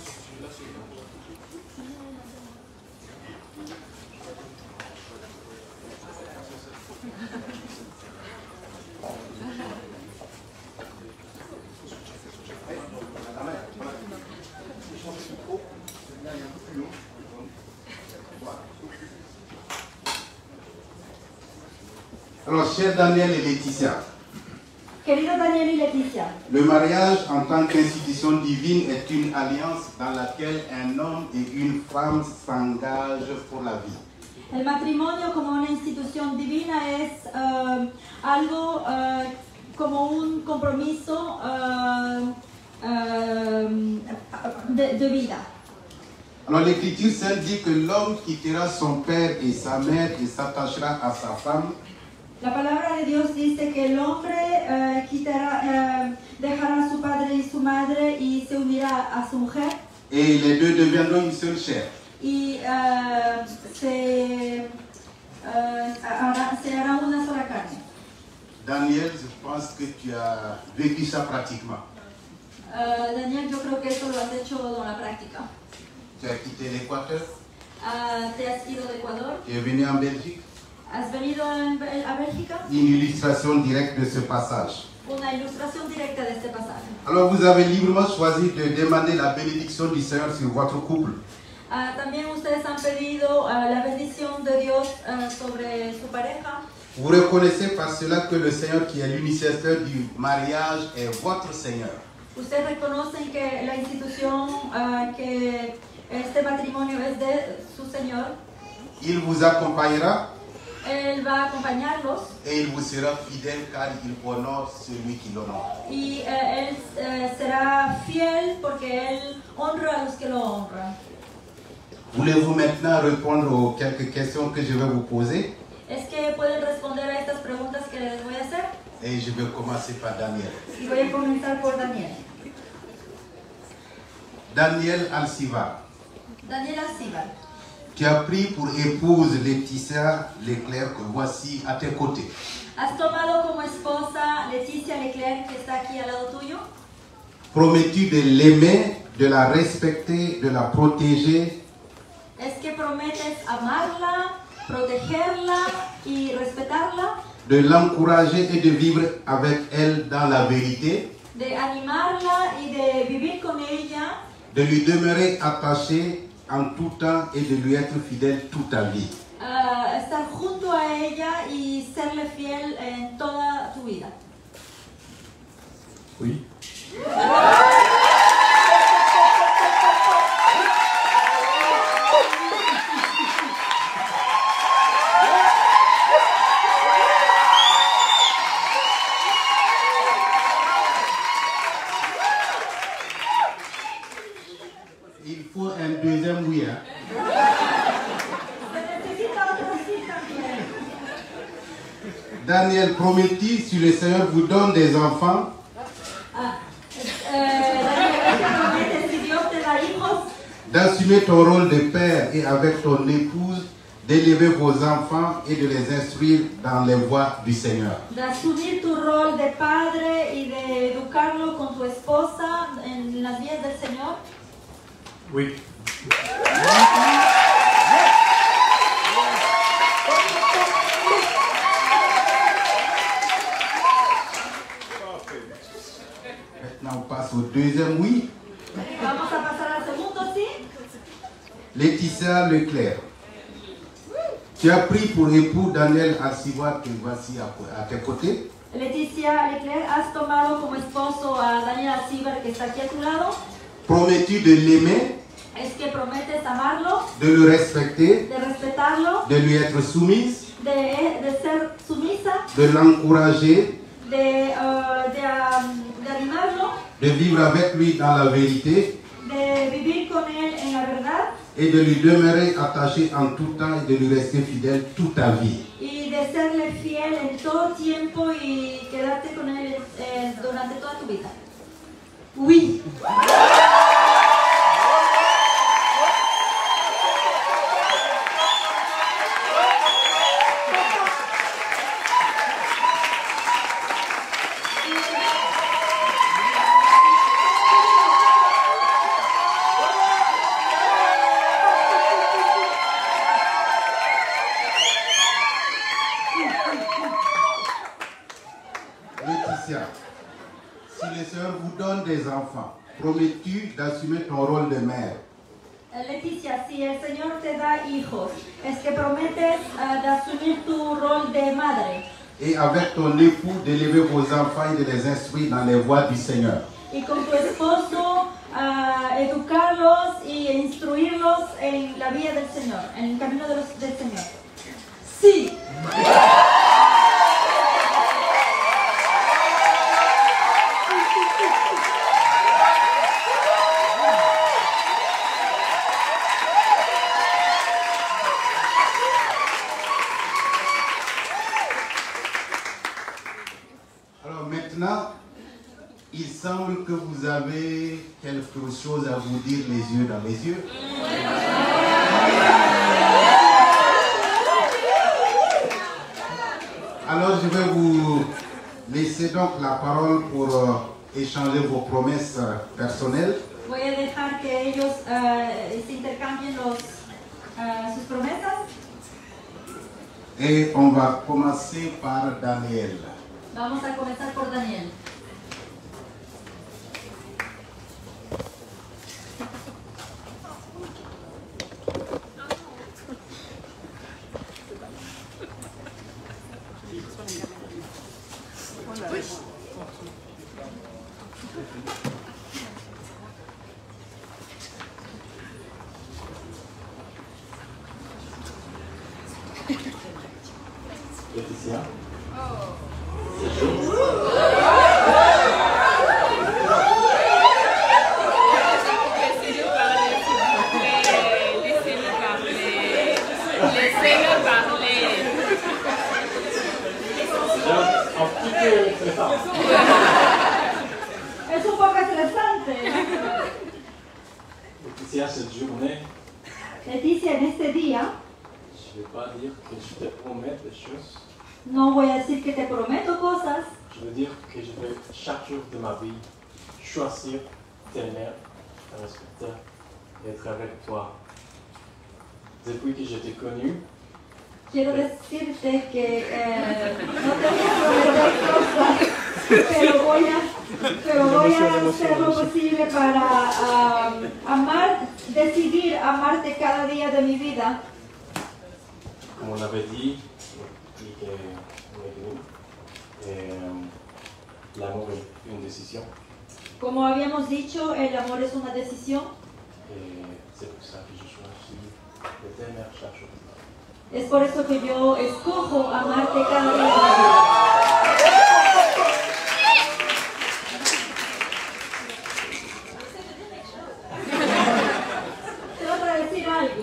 alors chers Daniel et Laetitia, Querido Daniel y Leticia, le mariage en tant qu'institution divine est une alliance dans laquelle un homme et une femme s'engagent pour la vie. el matrimonio como una institución divina es algo como un compromiso de vida. Alors l'écriture sainte dit que l'homme quittera son père et sa mère et s'attachera à sa femme. La palabra de Dios dice que el hombre dejará a su padre y su madre y se unirá a su mujer. Et les deux deviendront une seule chair. Y se hará una sola carne. Daniel, je pense que tu as vécu ça pratiquement. Daniel, yo creo que eso lo has hecho en la práctica. Tu as quitté l'Équateur, Te has ido de Ecuador, tu es venu en Belgique. has venido a Bélgica. Une illustration directe de ce passage. Una ilustración directa de este pasaje. Alors vous avez librement choisi de demander la bénédiction du Seigneur sur votre couple. También ustedes han pedido la bendición de Dios sobre su pareja. Vous reconnaissez par cela que le Seigneur qui est l'initiateur du mariage est votre Seigneur. Ustedes reconocen que la institución, que este matrimonio es de su Señor. Il vous accompagnera Él va a acompañarlos et il vous sera fidèle car il honore celui qui l'honore. y Él será fiel porque Él honra a los que lo honran. Voulez-vous maintenant répondre aux quelques questions que je vais vous poser? Es que pueden responder a estas preguntas que les voy a hacer. Et je vais commencer par Daniel. Y voy a comenzar por Daniel. Daniel Alcivar, Daniel Alcivar, tu as pris pour épouse Laetitia Leclerc, voici à tes côtés. ¿has tomado como esposa Leticia Leclerc, que está aquí al lado tuyo? Promets-tu de l'aimer, de la respecter, de la protéger, Es que prometes amarla, protegerla y respetarla, de l'encourager et de vivre avec elle dans la vérité, de animarla y de vivir con ella, de lui demeurer attaché en tout temps et de lui être fidèle toute ta vie. estar junto a ella y serle fiel en toda tu vida. Oui. Il faut un deuxième oui. Hein? Se necesita otro sí también. Daniel, promets-tu, si le Seigneur vous donne des enfants, Daniel, si Dios te da hijos, d'assumer ton rôle de père et avec ton épouse, d'élever vos enfants et de les instruire dans les voies du Seigneur. De asumir tu rol de padre y de educarlo con tu esposa en las vías del Señor. Oui. Maintenant, on passe au deuxième oui. Vamos a pasar al segundo sí. Laetitia Leclerc. Tu as pris pour époux Daniel Alcivar, que voici à tes côtés. Leticia Leclerc, has tomado como esposo a Daniel Alcivar, que está aquí a tu lado. Promets-tu de l'aimer, Es que prometes amarlo, de le respecter, de respetarlo, de lui être soumise, de ser sumisa, de l'encourager, de animarlo, de vivre avec lui dans la vérité de vivir con él en la verdad et de lui demeurer attaché en tout temps et de lui rester fidèle toute ta vie. y de serle fiel en todo tiempo y quedarte con él durante toda tu vida. Oui. Laetitia, si les sœurs vous donnent des enfants, promets-tu d'assumer ton rôle de mère? Leticia, si el Señor te da hijos, es que prometes de asumir tu rol de madre. Et avec ton époux, d'élever vos enfants et de les instruire dans les voies du Seigneur. Y con tu esposo educarlos y instruirlos en la vía del Señor, en el camino del Señor. Sí. Alors maintenant, il semble que vous avez quelque chose à vous dire les yeux dans les yeux. Alors je vais vous laisser donc la parole pour échanger vos promesses personnelles. Voy a dejar que ellos se intercambien sus promesas. Et on va commencer par Daniel. Vamos a comenzar por Daniel. Laetitia. Laissez-le parler. Es un poco estresante. Laetitia, cette journée, Leticia, en este día, je ne vais pas dire que je te promets des choses. no voy a decir que te prometo cosas, Je veux dire que je vais chaque jour de ma vie choisir t'aimer, te respecter et être avec toi. Depuis que je t'ai connu, quiero decirte que no te voy a prometer cosas, pero voy a hacer lo posible para decidir amarte cada día de mi vida. comme on avait dit, et que on est venu, l'amour est une décision. Como habíamos dicho, el amor es una decisión. Et c'est pour ça que je choisis de t'aimer chaque jour. Es por eso que yo escojo amarte cada día de mi vida. Te voy a decir algo.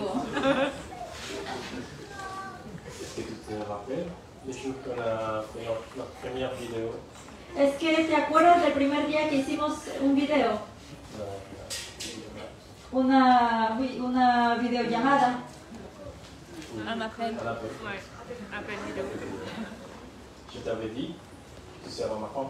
Est-ce que tu te rappelles les jours qu'on a fait notre première vidéo? Es que te acuerdas del primer día que hicimos un video, una videollamada, Où Un appel. Un appel. Ouais, appel vidéo. Je t'avais dit, tu seras ma femme.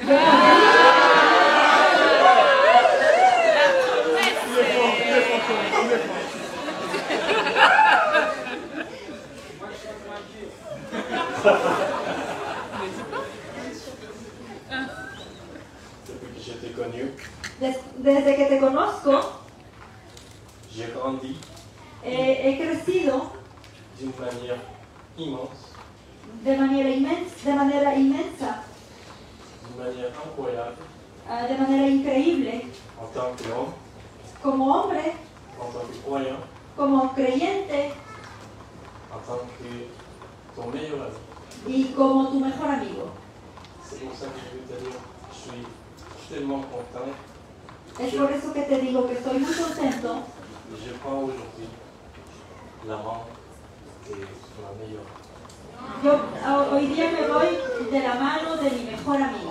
Depuis que je t'ai connu, Desde que te conozco, j'ai grandi he crecido d'une manière immense, de manera inmensa, d'une manière incroyable, de manera increíble, en tant qu'homme, como hombre, en tant que croyant, como creyente en tant que ton meilleur ami. y como tu mejor amigo. C'est pour ça que je veux te dire, je suis tellement content. Es por eso que te digo que estoy muy contento. Je prends aujourd'hui la main de ma meilleure. Hoy día me voy de la mano de mi mejor amiga.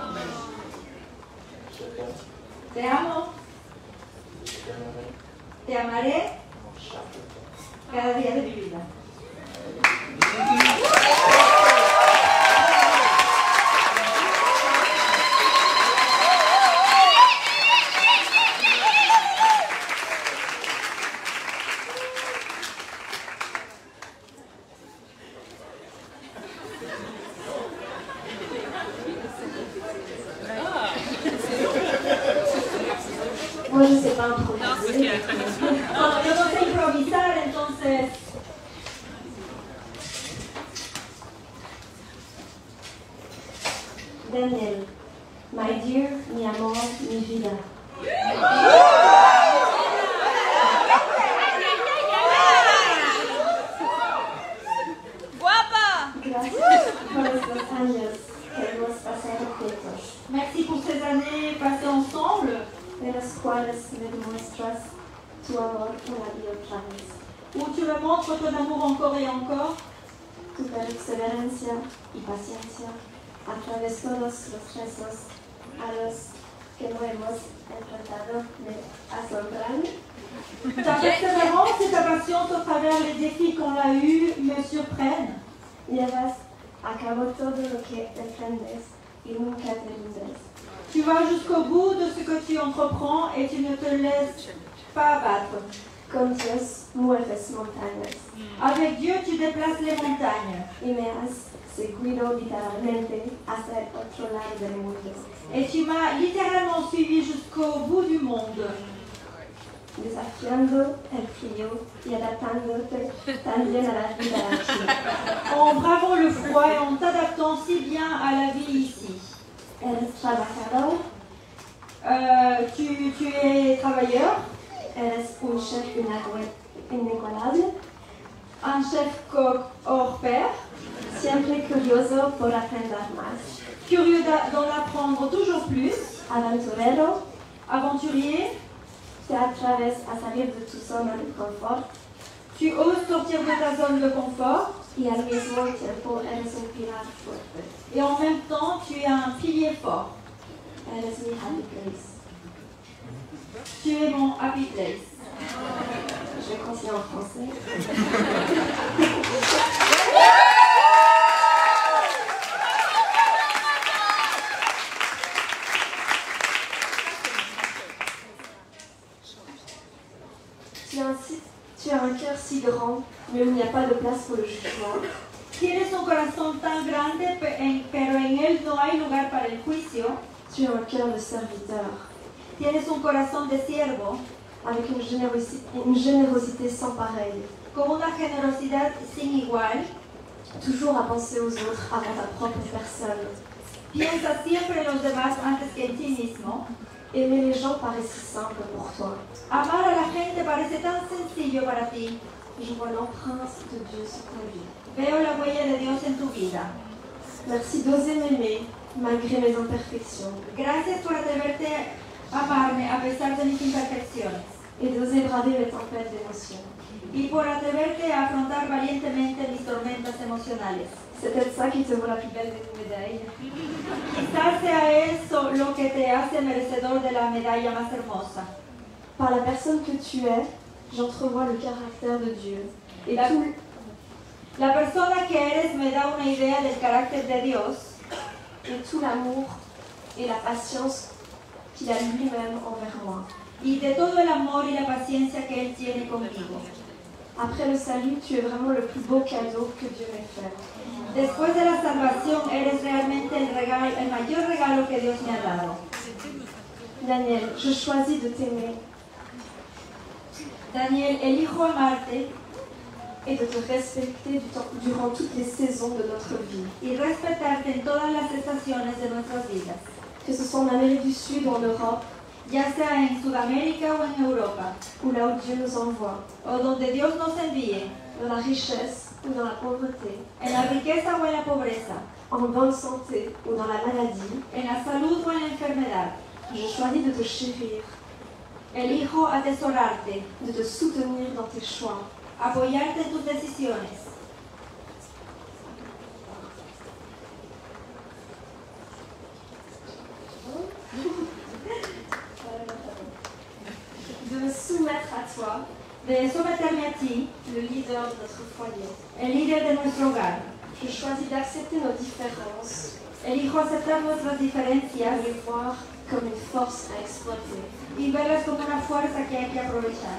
Je t'aime. Te amo, Je t'aimerai te amaré chaque jour. cada día de mi vida. Moi, je sais pas improviser. Non, c'est parce qu'il y a la traduction. No, yo no sé improvisar, entonces Daniel, my dear, mi amor, mi vida. ¡Guapa! Gracias por estos años que hemos pasado juntos, Merci pour ces années passées ensemble, de los cuales me demuestras tu amor una y otra vez. où tu me montres ton amour encore et encore, Tu perseverancia y paciencia a través de todos los retos a los que no hemos enfrentado me asombran. ta persévérance et ta patience au travers des défis qu'on a eus me surprennent. Llevas a cabo todo lo que emprendes y nunca te rindes. Tu vas jusqu'au bout de ce que tu entreprends et tu ne te laisses pas abattre. Con Dios mueves montañas Avec Dieu, tu déplaces les montagnes y me has seguido literalmente hasta el otro lado del mundo, et tu m'as littéralement suivi jusqu'au bout du monde, desafiando el frío y adaptándote también a la vida aquí. en bravant le froid et en t'adaptant si bien à la vie ici. Eres trabajador, Tu es travailleur, eres un chef inigualable, un chef coq hors pair, siempre curioso por aprender más, curieux d'en apprendre toujours plus, aventurero, aventurier, te atreves a salir de tu zona de confort tu oses sortir de ta zone de confort y al mismo tiempo eres un pilar fuerte. et en même temps tu es un pilier fort. Eres mi happy place. Tu es mon happy place. Je continue en français. Tu as un cœur si grand, mais il n'y a pas de place pour le jugement. Tienes un corazón tan grande, pero en él no hay lugar para el juicio. Tu as un cœur de serviteur, Tienes un corazón de siervo, avec une générosité sans pareille. con una generosidad sin igual. Toujours à penser aux autres avant ta propre personne. Piensa siempre en los demás antes que en ti mismo. Aimer les gens paraît si simple pour toi. Amar a la gente parece tan sencillo para ti. Je vois l'empreinte de Dieu sur ta vie. Veo la huella de Dios en tu vida. Merci d'oser m'aimer malgré mes imperfections Gracias por atreverte a amarme a pesar de mis imperfecciones. et d'oser braver mes tempêtes d'émotions. Y por atreverte a afrontar valientemente mis tormentas emocionales. C'est peut-être ça qui te vaut la plus belle des médailles. Quizás sea eso lo que te hace merecedor de la medalla más hermosa. Par la personne que tu es, j'entrevois le caractère de Dieu et La- tout La persona que eres me da una idea del carácter de Dios et tout l'amour et la patience qu'il a lui-même envers moi. y de todo el amor y la paciencia que Él tiene conmigo. Après le salut, tu es vraiment le plus beau cadeau que Dieu m'ait fait. Después de la salvación, eres realmente el mayor regalo que Dios me ha dado. Daniel, je choisis de t'aimer Daniel, elijo amarte et de te respecter durant toutes les saisons de notre vie. y respetarte en todas las estaciones de nuestras vidas, Que ce soit en Amérique du Sud ou en Europe, ya sea en Sudamérica o en Europa, ou là où Dieu nous envoie, o donde Dios nos envíe, dans la richesse ou dans la pauvreté, en la riqueza o en la pobreza, en bonne santé ou dans la maladie, en la salud o en la enfermedad. je choisis de te chérir, Elijo atesorarte, de te soutenir dans tes choix, apoyarte en tus decisiones, de me soumettre à toi, de someterme a ti, le leader de notre foyer. el líder de nuestro hogar. Je choisis d'accepter nos différences Elijo aceptar nuestras et diferencias les voir comme une force à exploiter. y verlas como una fuerza que hay que aprovechar.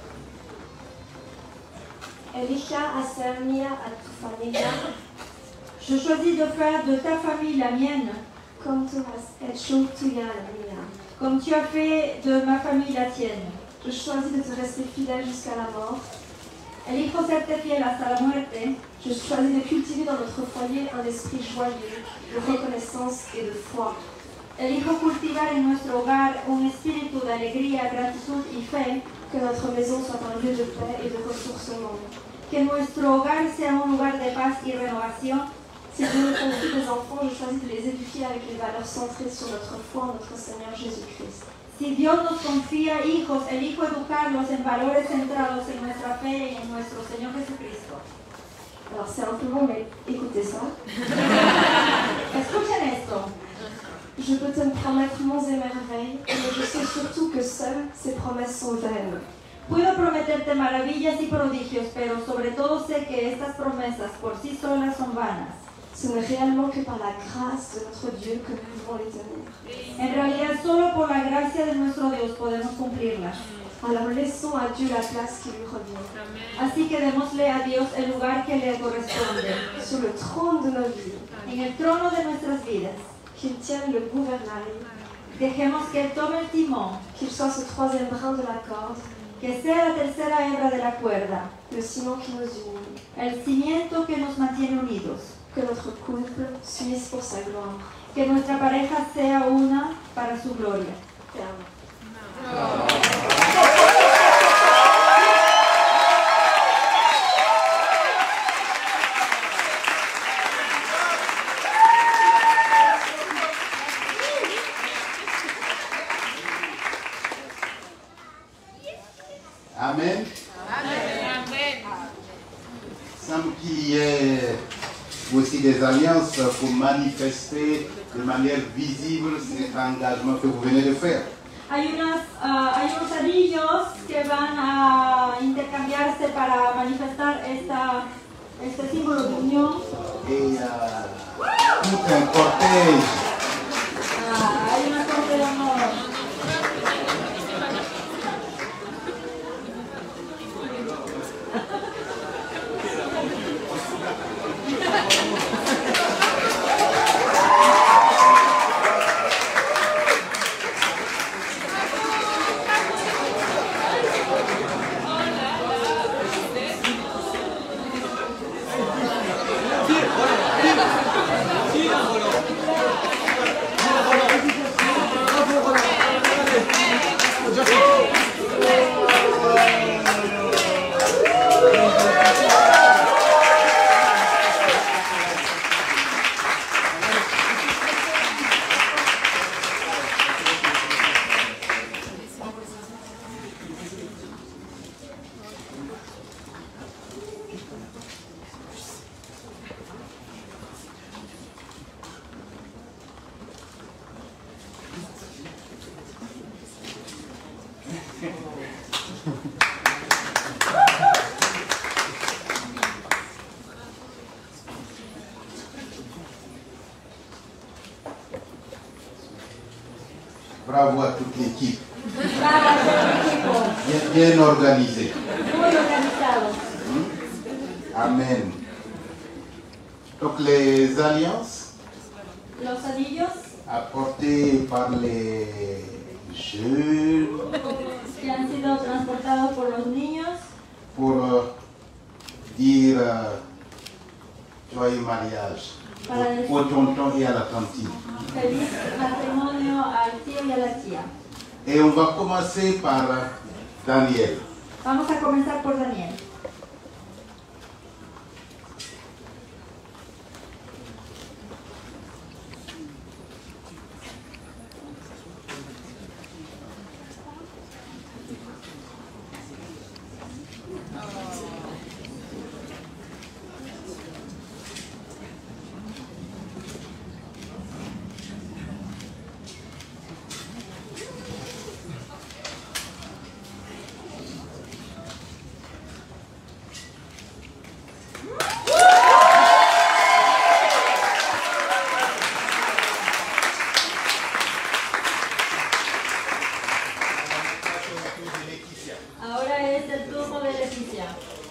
Elija hacer mía a tu familia Je choisis de faire de ta famille la mienne, comme tú has hecho tuya la mía. comme tu as fait de ma famille la tienne. Je choisis de te rester fidèle jusqu'à la mort. Elijo serte fiel hasta la muerte. Je choisis de cultiver dans notre foyer un esprit joyeux, de reconnaissance et de foi. Elijo cultivar en nuestro hogar un espíritu de alegría, gratitud y fe. Que notre maison soit un lieu de paix et de ressourcement. Que nuestro hogar sea un lugar de paz y renovación. Si Dieu me confie des enfants, je choisis de les éduquer avec les valeurs centrées sur notre foi en notre Seigneur Jésus-Christ. Si Dios nos confía hijos, elijo educarlos en valores centrados en nuestra fe y en nuestro Señor Jesucristo. Alors c'est un peu long, mais écoutez ça. Escuchen esto. Je peux te promettre monts et merveilles, mais je sais surtout que seules ces promesses sont vaines. Puedo prometerte maravillas y prodigios, pero sobre todo sé que estas promesas por sí solas son vanas. Ce n'est réellement que par la grâce de notre Dieu que nous pouvons les tenir. En realidad, solo por la gracia de nuestro Dios podemos cumplirlas. Alors laissons à Dieu la place qui lui revient. Así que démosle a Dios el lugar que le corresponde. Sur le trône de nos vies, En el trono de nuestras vidas, qu'il tienne le gouvernail, dejemos que Él tome el timón, qu'il soit ce troisième brin de la corde, que sea la tercera hebra de la cuerda, le ciment qui nous unit, el cimiento que nos mantiene unidos. que notre couple s'unisse pour sa gloire. Que nuestra pareja sea una para su gloria. Amen. Il semble qu'il y ait aussi des alliances pour manifester de manière visible cet engagement que vous venez de faire. Hay unos anillos que van a intercambiarse para manifestar este símbolo de unión. Et tout un cortège. Hay una corte de honor. Bravo à toute l'équipe. Bien organisée. Amen. Donc les alliances apportées par les jeunes que han sido transportados por los niños pour dire joyeux mariage au tonton et à la tantine. feliz matrimonio al tío y a la tía. Et on va commencer par Daniel. Vamos a comenzar por Daniel. Ahora es el turno de Leticia.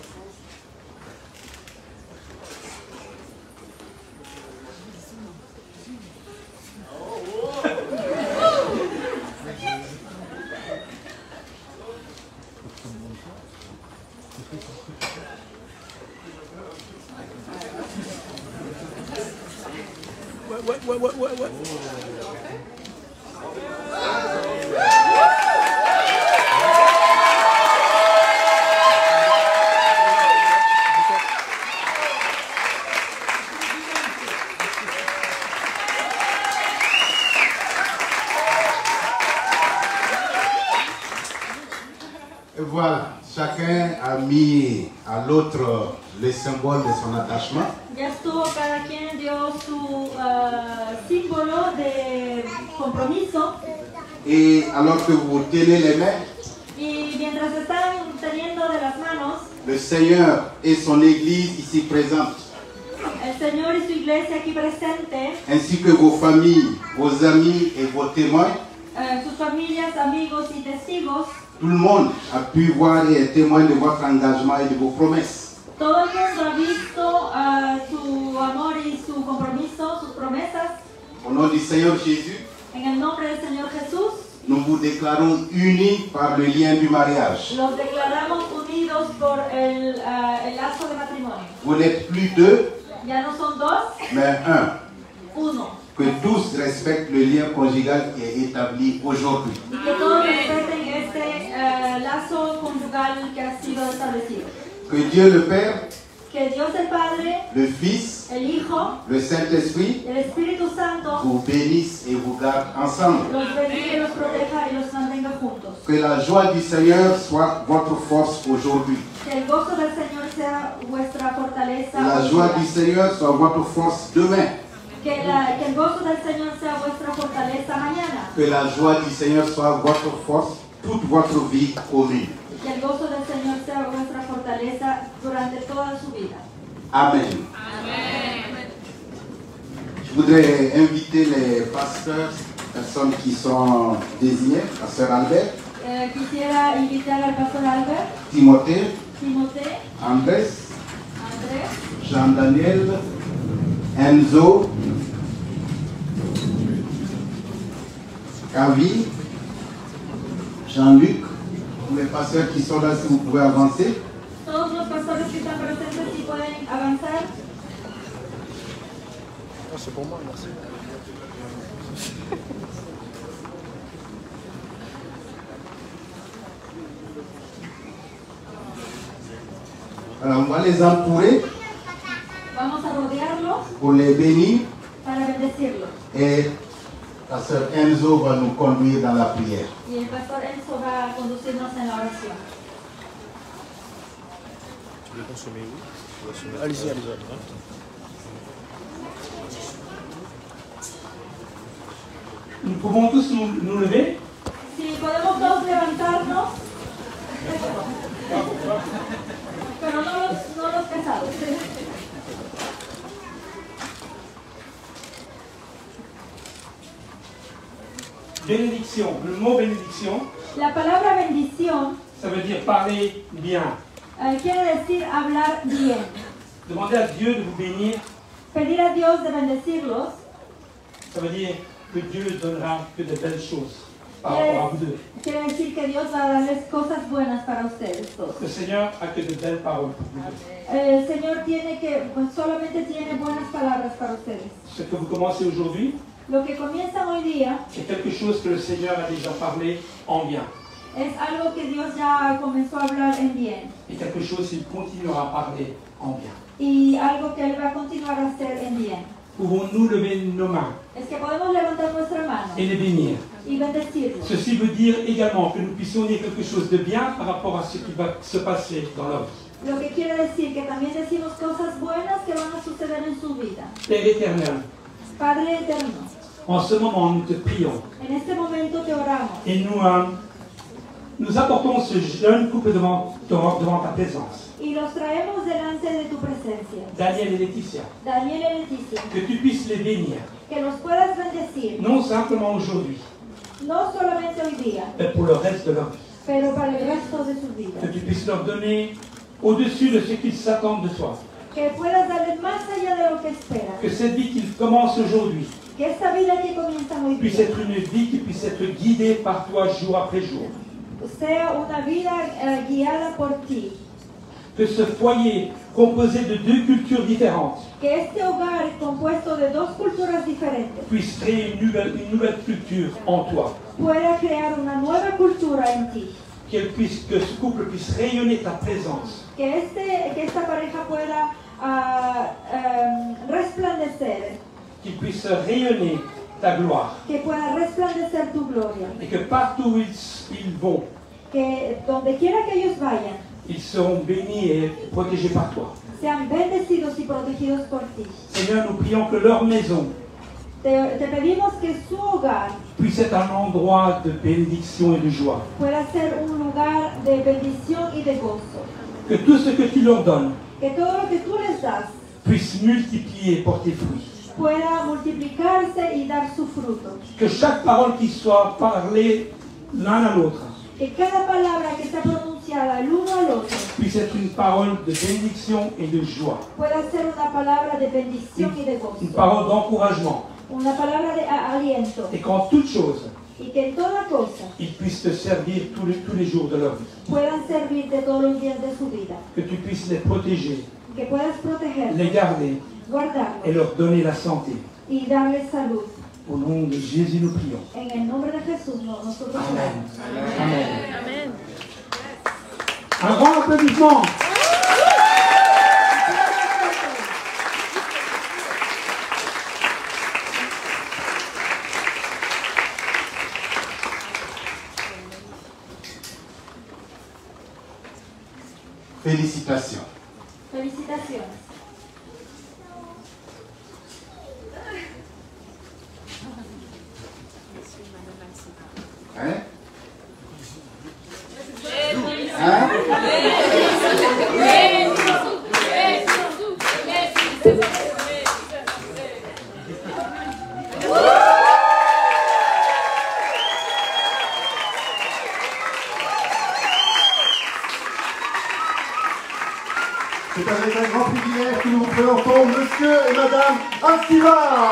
What? Voilà, chacun a mis à l'autre le symbole de son attachement. Ya estuvo, cada quien dio su símbolo de compromiso. Et alors que vous tenez les mains, Y mientras están teniendo de las manos, le Seigneur et son Église ici présente, el Señor y su iglesia aquí presente, ainsi que vos familles, vos amis et vos témoins, sus familias, amigos y testigos, tout le monde a pu voir et être témoin de votre engagement et de vos promesses. todo el mundo ha visto su amor y su compromiso, sus promesas. Au nom du Seigneur Jésus, En el nombre del Señor Jesús, nous vous déclarons unis par le lien du mariage. los declaramos unidos por el lazo de matrimonio. Vous n'êtes plus deux, Ya no son dos, mais un. uno. Que tous respectent le lien conjugal qui est établi aujourd'hui. Y que todos respeten este lazo conjugal que ha sido establecido. Que Dieu le Père, Que Dios el Padre, le Fils, el Hijo, le Saint-Esprit el Espíritu Santo vous bénissent et vous gardent ensemble. los bendiga y los proteja y los mantenga juntos. Que la joie du Seigneur soit votre force aujourd'hui. Que el gozo del Señor sea vuestra fortaleza. Que la joie du Seigneur soit votre force demain. Que el gozo del Señor sea vuestra fortaleza mañana. Que la joie du Seigneur soit votre force toute votre vie commune. Que el gozo del Señor sea vuestra fortaleza durante toda su vida. Amen. Amén. Je voudrais inviter les pasteurs, personnes qui sont désignées, Pasteur Albert, Quisiera invitar al pastor Albert, Timothée, Timothée, Andrés, Andrés, Jean-Daniel, Enzo, Kavi, Jean-Luc, tous les pasteurs qui sont là, si vous pouvez avancer. todos los pastores que están presentes, si pueden avanzar. C'est pour moi, merci. Alors, on va les entourer Vamos a rodearlos pour les bénir para bendecirlos. et Pasteur Enzo va nous conduire dans la prière. Y el pastor Enzo va a conducirnos en la oración. Vous voulez consommer où? Allez-y, allez-y. Nous pouvons tous nous lever. Si podemos todos levantarnos, pero no los casados. Bénédiction, le mot bénédiction, La palabra bendición ça veut dire parler bien. quiere decir hablar bien. Demandez à Dieu de vous bénir, Pedir a Dios de bendecirlos ça veut dire que Dieu donnera que de belles choses par rapport à vous deux. quiere decir que Dios va a darles cosas buenas para ustedes todos. Le Seigneur a que de belles paroles pour vous deux. El Señor solamente tiene buenas palabras para ustedes. Ce que vous commencez aujourd'hui, Lo que comienzan hoy día c'est quelque chose que le Seigneur a déjà parlé en bien. es algo que Dios ya comenzó a hablar en bien Et quelque chose qu'il continuera à parler en bien. y algo que Él va a continuar a hacer en bien. Pouvons-nous lever nos mains Es que podemos levantar nuestra mano et les bénir? y bendecirlos. Ceci veut dire également que nous puissions dire quelque chose de bien par rapport à ce qui va se passer dans leur vie. Lo que quiere decir que también decimos cosas buenas que van a suceder en su vida. Père éternel, Padre eterno, en ce moment, nous te prions en este momento te oramos et nous apportons ce jeune couple devant ta présence. y los traemos delante de tu presencia. Daniel et Laetitia, Daniel y Leticia, que tu puisses les bénir, que los puedas bendecir, non simplement aujourd'hui, no solamente hoy día, mais pour le reste de leur vie. pero para el resto de sus Que vidas. tu puisses leur donner au-dessus de ce qu'ils s'attendent de toi. Que puedas darles más allá de lo que esperan. Que cette vie qu'ils commencent aujourd'hui Que esta vida que comienza hoy puisse día être une vie qui puisse être guidée par toi jour après jour. sea una vida guiada por ti. Que ce foyer composé de deux cultures différentes Que este hogar compuesto de dos culturas diferentes puisse créer une nouvelle culture en toi. pueda crear una nueva cultura en ti. Que ce couple puisse rayonner ta présence. Que esta pareja pueda resplandecer. Qu'il puisse rayonner ta gloire. Que pueda resplandecer tu gloria. Et que partout où ils vont, Que donde quiera que ellos vayan, ils seront bénis et protégés par toi. sean bendecidos y protegidos por ti. Seigneur, nous prions que leur maison Te pedimos que su hogar puisse être un endroit de bénédiction et de joie. pueda ser un lugar de bendición y de gozo. Que tout ce que tu leur donnes Que todo lo que tú les das puisse multiplier et porter fruit. pueda multiplicarse y dar su fruto. Que chaque parole qui soit parlée l'un à l'autre Que cada palabra que está pronunciada el uno al otro puisse être une parole de bénédiction et de joie. pueda ser una palabra de bendición y de gozo. Une parole d'encouragement. Una palabra de aliento. Et qu'en toute chose, Y que en toda cosa ils puissent te servir tous les jours de leur vie. puedan servirte todos los días de su vida. Que tu puisses les protéger, Que puedas protegerlos, les garder guardarlos et leur donner la santé. y darles salud. Au nom de Jésus, nous prions. En el nombre de Jesús nosotros Amen. oramos. Amen. Amén. Un grand applaudissement. Félicitations. Felicitaciones. Hein? C'est avec un grand privilège que nous vous présentons Monsieur et Madame Astivar.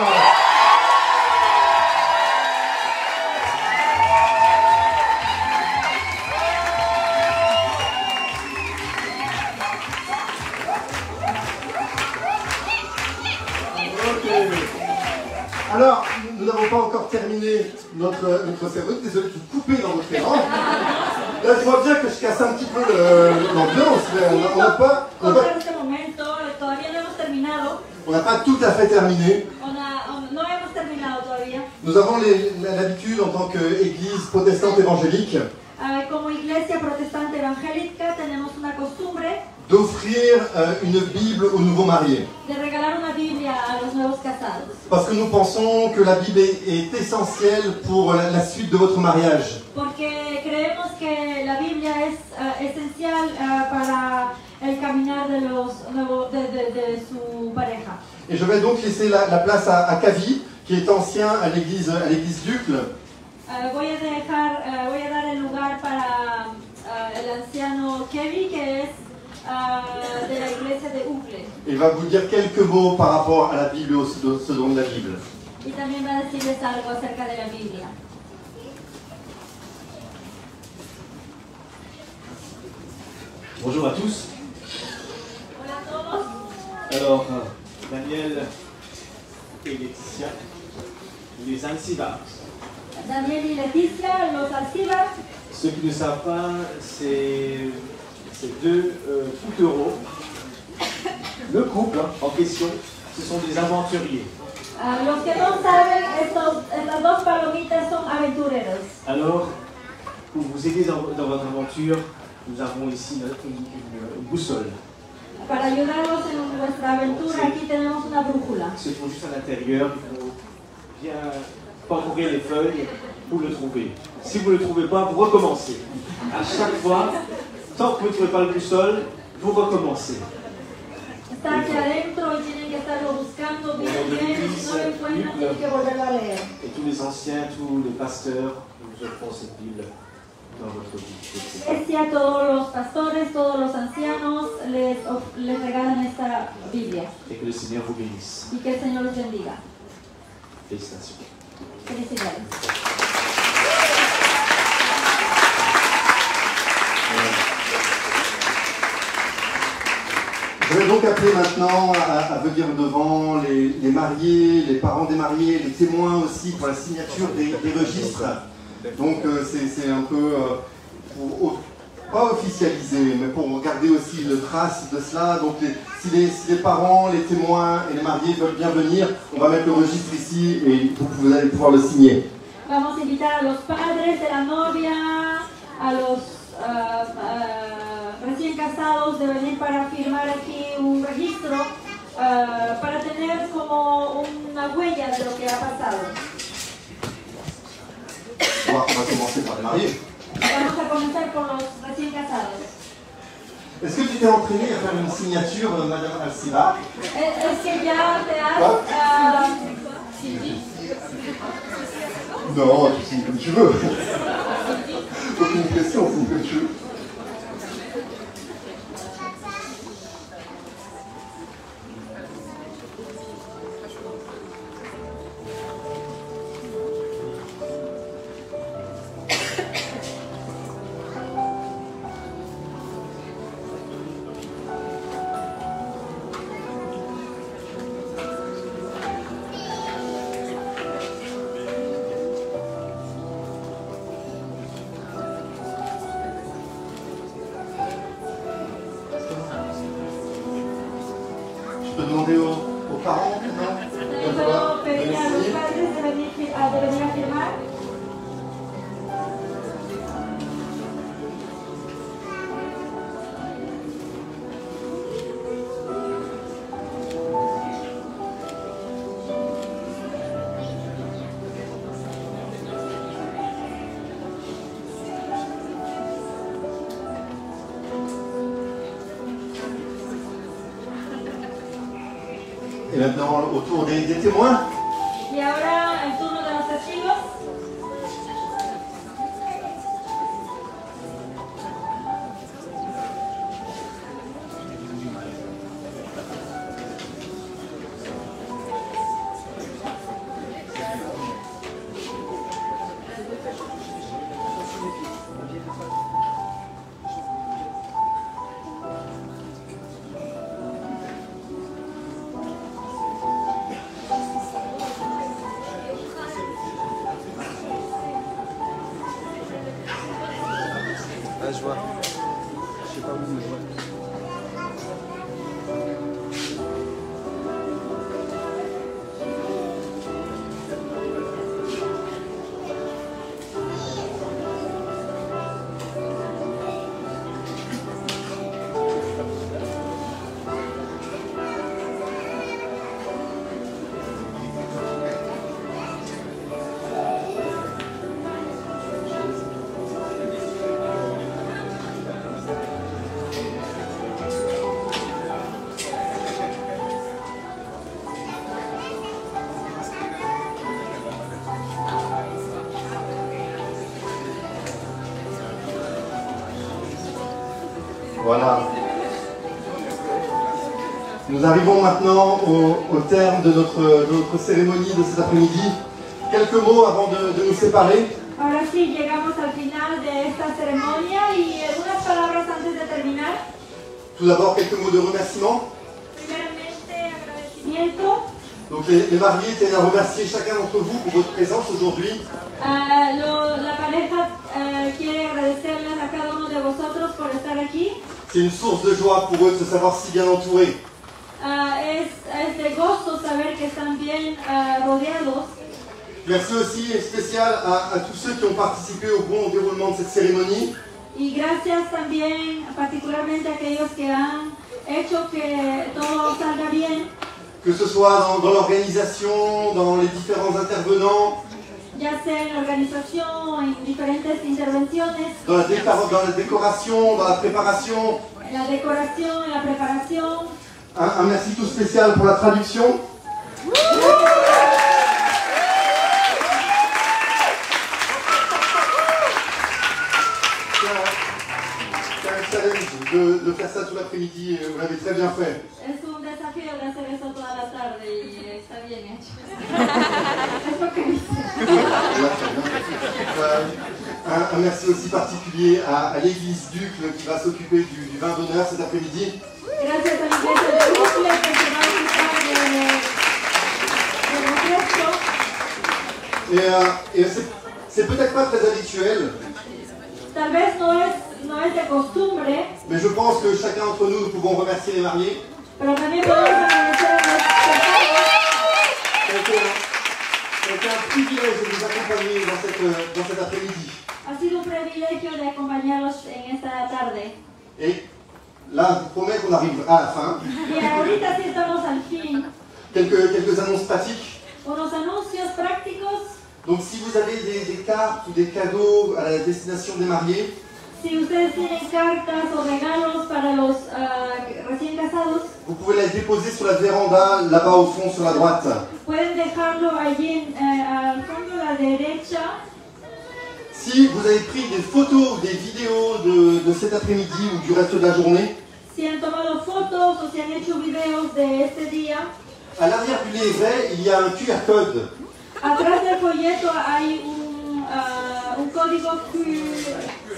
Alors, nous n'avons pas encore terminé notre cérémonie. Désolé de vous couper dans votre élan. Là, je vois bien que je casse un petit peu l'ambiance. On n'a pas, Corta este momento, todavía no hemos terminado. on n'a pas tout à fait terminé. No hemos terminado todavía. Nous avons l'habitude, en tant qu'église protestante évangélique, Como iglesia protestante evangélica tenemos una costumbre d'offrir une Bible aux nouveaux mariés. de regalar una Biblia a los nuevos casados. Parce que nous pensons que la Bible est essentielle pour la suite de votre mariage. Porque creemos que la Biblia es esencial para el caminar de su pareja. Et je vais donc laisser la place à Kavi, qui est ancien à l'église d'Ucle. voy a dar el lugar para el anciano Kevin, que es de la iglesia de Ucle. Il va vous dire quelques mots par rapport à la Bible, au selon la Bible. Y también va a decirles algo acerca de la Biblia. Bonjour à tous. Hola a todos. Alors, Daniel et Laetitia, les Alcibars. Daniel y Leticia, los Alcibars. Ceux qui ne savent pas, c'est deux toutereaux. Le couple en question, ce sont des aventuriers. Los que no saben, estas dos palomitas son aventureros. Alors, pour vous aider dans votre aventure, nous avons ici une boussole. Para ayudarlos en nuestra aventura, aquí tenemos una brújula. Il se trouve juste à l'intérieur, il faut bien parcourir les feuilles pour le trouver. Si vous ne le trouvez pas, vous recommencez. À chaque fois, tant que vous ne trouvez pas le boussole, vous recommencez. Está aquí adentro y tienen que estarlo buscando bien, bien. Si no lo encuentran, tienen que volverlo a leer. Et tous les anciens, tous les pasteurs, nous offrons cette Bible dans votre vie. Iglesia, todos los pastores, todos los ancianos les regalan esta Biblia. Et que le Seigneur vous bénisse. Y que el Señor los bendiga. Félicitations. Felicidades. Je vais donc appeler maintenant à venir devant les mariés, les parents des mariés, les témoins aussi pour la signature des registres. Donc c'est un peu, pas officialisé, mais pour garder aussi le trace de cela. Donc si les parents, les témoins et les mariés veulent bien venir, on va mettre le registre ici et vous allez pouvoir le signer. Vamos a invitar a los padres de la novia, a los recién casados de venir para firmar aquí un registro para tener como una huella de lo que ha pasado. On va commencer par les mariés. Vamos a comenzar por los recién casados. Est-ce que tu t'es entraîné à faire une signature, Madame Alcibar? Es que ya te has... Non, tu signes comme tu veux. Aucune pression, signe comme tu veux. Je peux demander aux parents maintenant ¿Puedo pedir a los padres de venir a firmar? Et maintenant, au tour des témoins. Y ahora el turno de los testigos. Là, je vois. Je sais pas où, mais je vois. Voilà. Nous arrivons maintenant au terme de notre cérémonie de cet après-midi. Quelques mots avant de nous séparer. Ahora sí, llegamos al final de esta ceremonia y algunas palabras antes de terminar. Tout d'abord, quelques mots de remerciement. Primeramente, agradecimiento. Donc les mariés tiennent à remercier chacun d'entre vous pour votre présence aujourd'hui. La pareja quiere agradecerles a cada uno de vosotros por estar aquí. C'est une source de joie pour eux de se savoir si bien entourés. Es de gozo saber que están bien rodeados. Merci aussi spécial à tous ceux qui ont participé au bon déroulement de cette cérémonie. Y gracias también particularmente a aquellos que han hecho que todo salga bien. Que ce soit dans l'organisation, dans les différents intervenants, ya sea en la organización, en diferentes intervenciones, dans la décoration, dans la préparation. en la decoración, en la preparación. Un merci tout spécial pour la traduction. C'est un challenge de faire ça tout l'après-midi, vous l'avez très bien fait. Es un desafío de hacer eso toda la tarde y está bien hecho. Es lo que dice. Un merci aussi particulier à l'église Ducle qui va s'occuper du vin d'honneur cet après-midi. Gracias a la iglesia de Ducle que se va a ocupar de refresco. Et c'est peut-être pas très habituel. Tal vez no es de costumbre. Mais je pense que chacun d'entre nous pouvons remercier les mariés. Pero también podemos agradecer a los casados. C'est un privilège de vous accompagner dans cet après-midi. Ha sido un privilegio de acompañarlos en esta tarde. Et là, je vous promets qu'on arrive à la fin. Y ahorita sí estamos al fin. Quelques annonces pratiques. Unos anuncios prácticos. Donc si vous avez des cartes ou des cadeaux à la destination des mariés, si ustedes tienen cartas o regalos para los recién casados, vous pouvez les déposer sur la véranda, là-bas au fond, sur la droite. Pueden dejarlo allí al fondo a la derecha. Si vous avez pris des photos ou des vidéos de cet après-midi ou du reste de la journée, si han tomado fotos o si han hecho videos de este día, à l'arrière du livret, il y a un QR code. Atrás del folleto hay un código QR.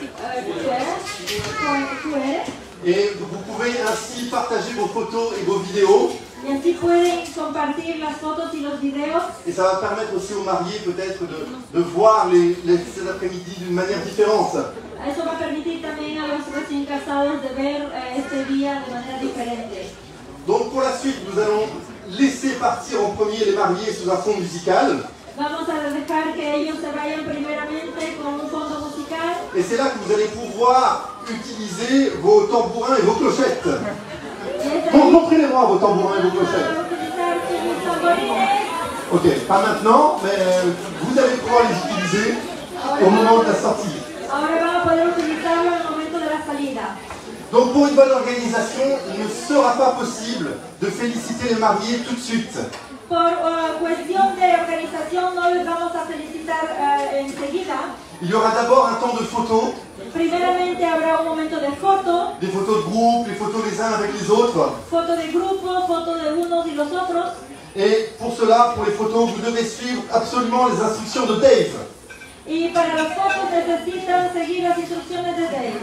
Et vous pouvez ainsi partager vos photos et vos vidéos. Y así pueden compartir las fotos y los videos. Et ça va permettre aussi aux mariés peut-être de voir cet après-midi d'une manière différente. Eso va a permitir también a los recién casados de ver este día de manera diferente. Donc pour la suite, nous allons laisser partir en premier les mariés sous un fond musical. Vamos a dejar que ellos se vayan primeramente con un fondo musical. Et c'est là que vous allez pouvoir utiliser vos tambourins et vos clochettes. Montrez-les-moi vos tambourins et vos clochettes. Ok, pas maintenant, mais vous allez pouvoir les utiliser au moment de la sortie. Ahora van a poder utilizarlo en el momento de la salida. Donc pour une bonne organisation, il ne sera pas possible de féliciter les mariés tout de suite. Por cuestión de organización no les vamos a felicitar enseguida. Il y aura d'abord un temps de photos. Primeramente habrá un momento de foto. Des photos de groupe, les photos les uns avec les autres. Foto de grupo, foto de unos y los otros. Et pour cela, pour les photos, vous devez suivre absolument les instructions de Dave. Y para las fotos necesitan seguir las instrucciones de Dave.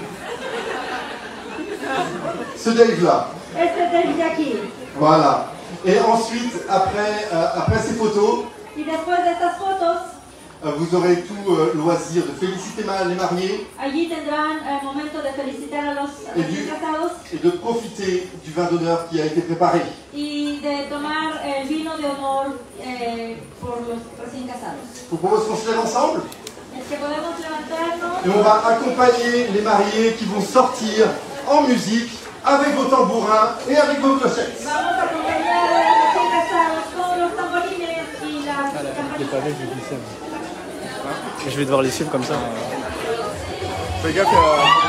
Ce Dave-là. Este Dave de aquí. Voilà. Et ensuite, après ces photos, y después de estas fotos, vous aurez tout loisir de féliciter les mariés. Allí tendrán el momento de felicitar a los recién casados. Et de profiter du vin d'honneur qui a été préparé. Y de tomar el vino de honor por los recién casados. Je vous propose qu'on se lève ensemble. Es que podemos levantarnos. Et on va accompagner les mariés qui vont sortir en musique avec vos tambourins et avec vos clochettes. Vamos a acompañar a los recién casados con los tamborines y las campanitas. Je vais devoir les suivre comme ça. Fais gaffe.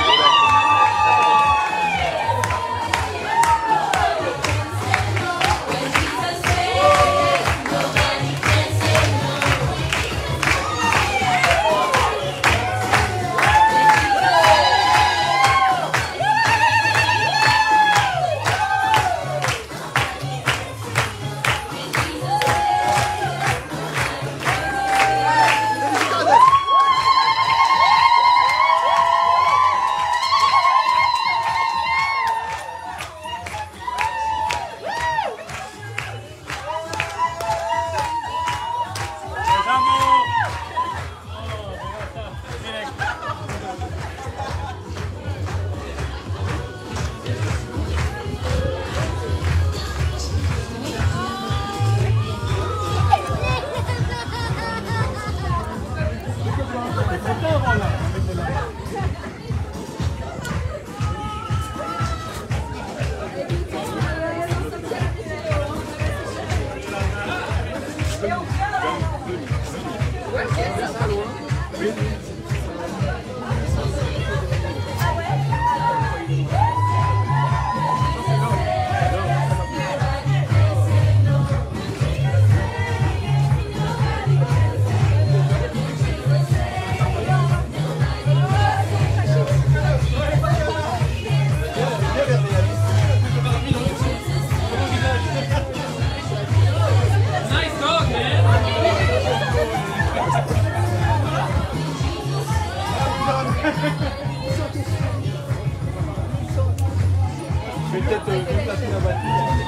Je vais peut-être déplacer la batterie.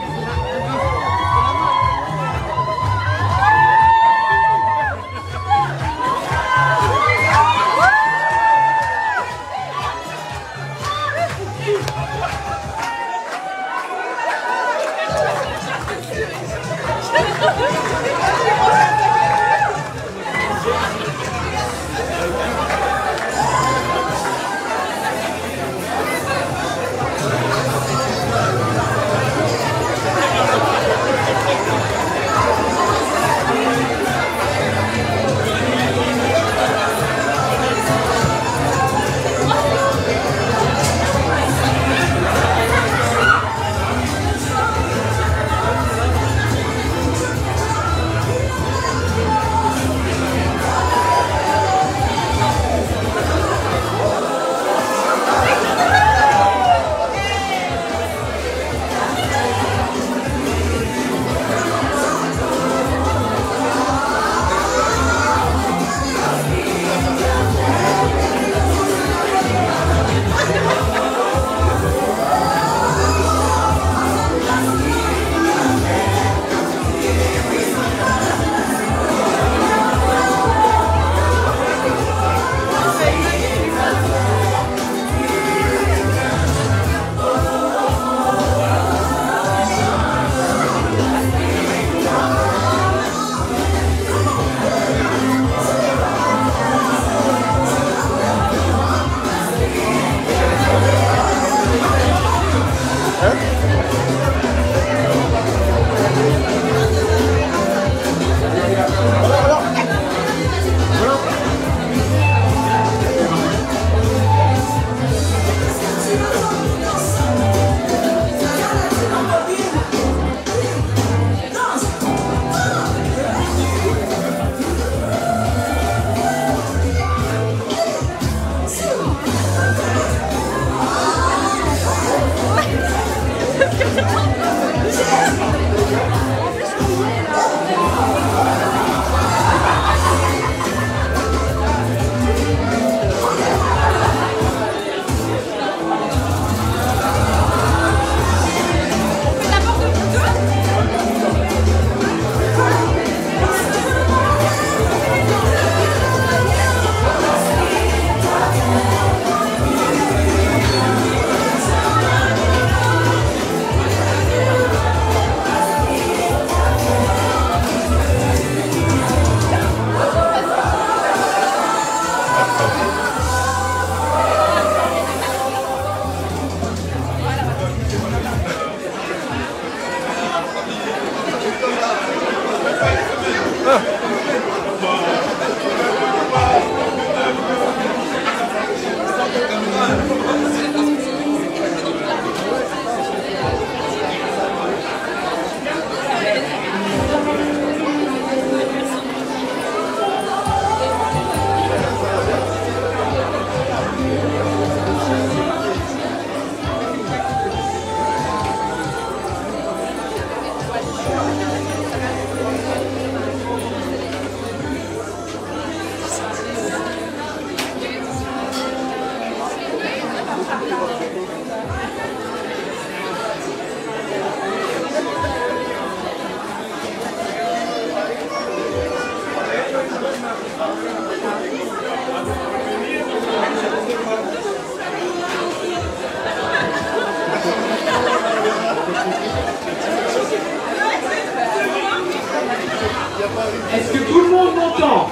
Est-ce que tout le monde m'entend?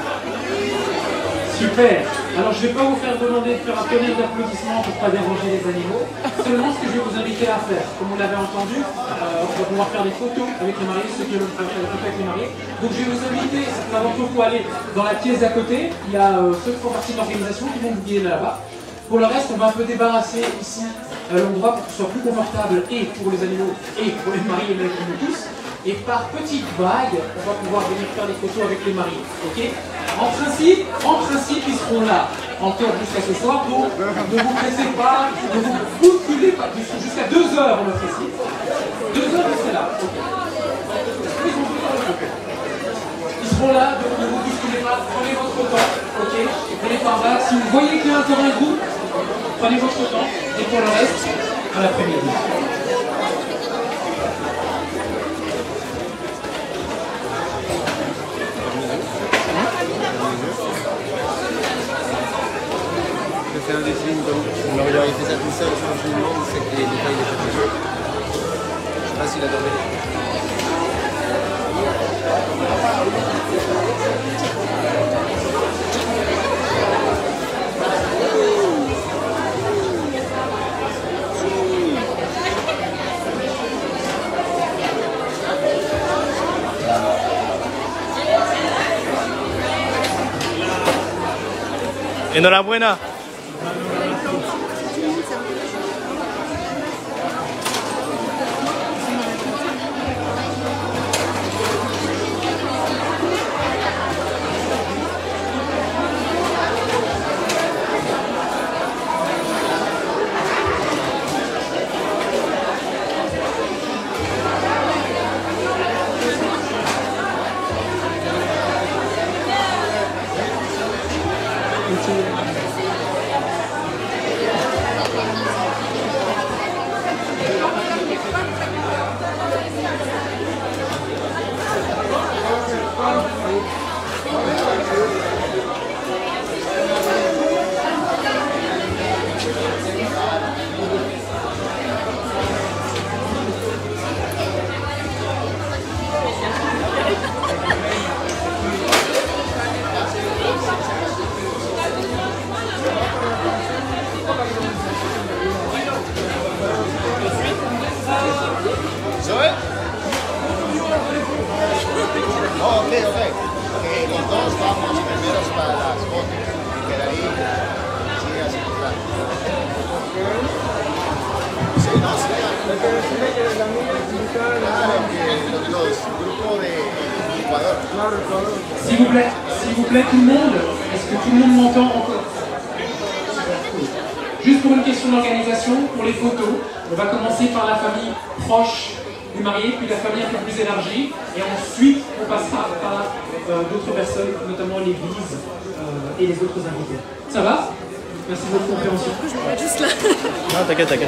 Super. Alors je ne vais pas vous faire demander de faire un tonnerre d'applaudissements pour ne pas déranger les animaux. Seulement ce que je vais vous inviter à faire, comme vous l'avez entendu, on va pouvoir faire des photos avec les mariés, ceux qui veulent faire des photos avec les mariés. Donc je vais vous inviter, avant tout, pour aller dans la pièce d'à côté. Il y a ceux qui font partie de l'organisation qui vont vous guider là-bas. Pour le reste, on va un peu débarrasser ici l'endroit pour que ce soit plus confortable et pour les animaux et pour les mariés et pour nous tous. Et par petites vagues, on va pouvoir venir faire des photos avec les mariés. Ok? En principe, ils seront là encore jusqu'à ce soir. Donc, ne vous pressez pas, ne vous bousculez pas. Jusqu'à 2 heures, on le précise. 2 heures, ils seront là. Okay. Ils seront là, donc ne vous bousculez pas. Prenez votre temps. Ok? Prenez par là. Si vous voyez qu'il y a encore un groupe, Prenez votre temps et pour le reste, à l'après-midi. C'est un des signes comme il fait ça tout seul, quand je lui demande, c'est que les détails des photos. Je sais pas s'il a dormi. Enhorabuena. Entonces vamos primeros para las fotos. Que de ahí sigas sí, no, sí, claro, que los grupos de Ecuador. S'il vous plaît, tout le monde, est-ce que tout le monde m'entend encore? Juste pour une question d'organisation, pour les photos, on va commencer par la famille proche du marié, puis la famille un peu plus élargie, et ensuite on passera par d'autres personnes, notamment l'église et les autres invités. Ça va? Merci de votre compréhension. Je me mets juste là. Non, t'inquiète, t'inquiète.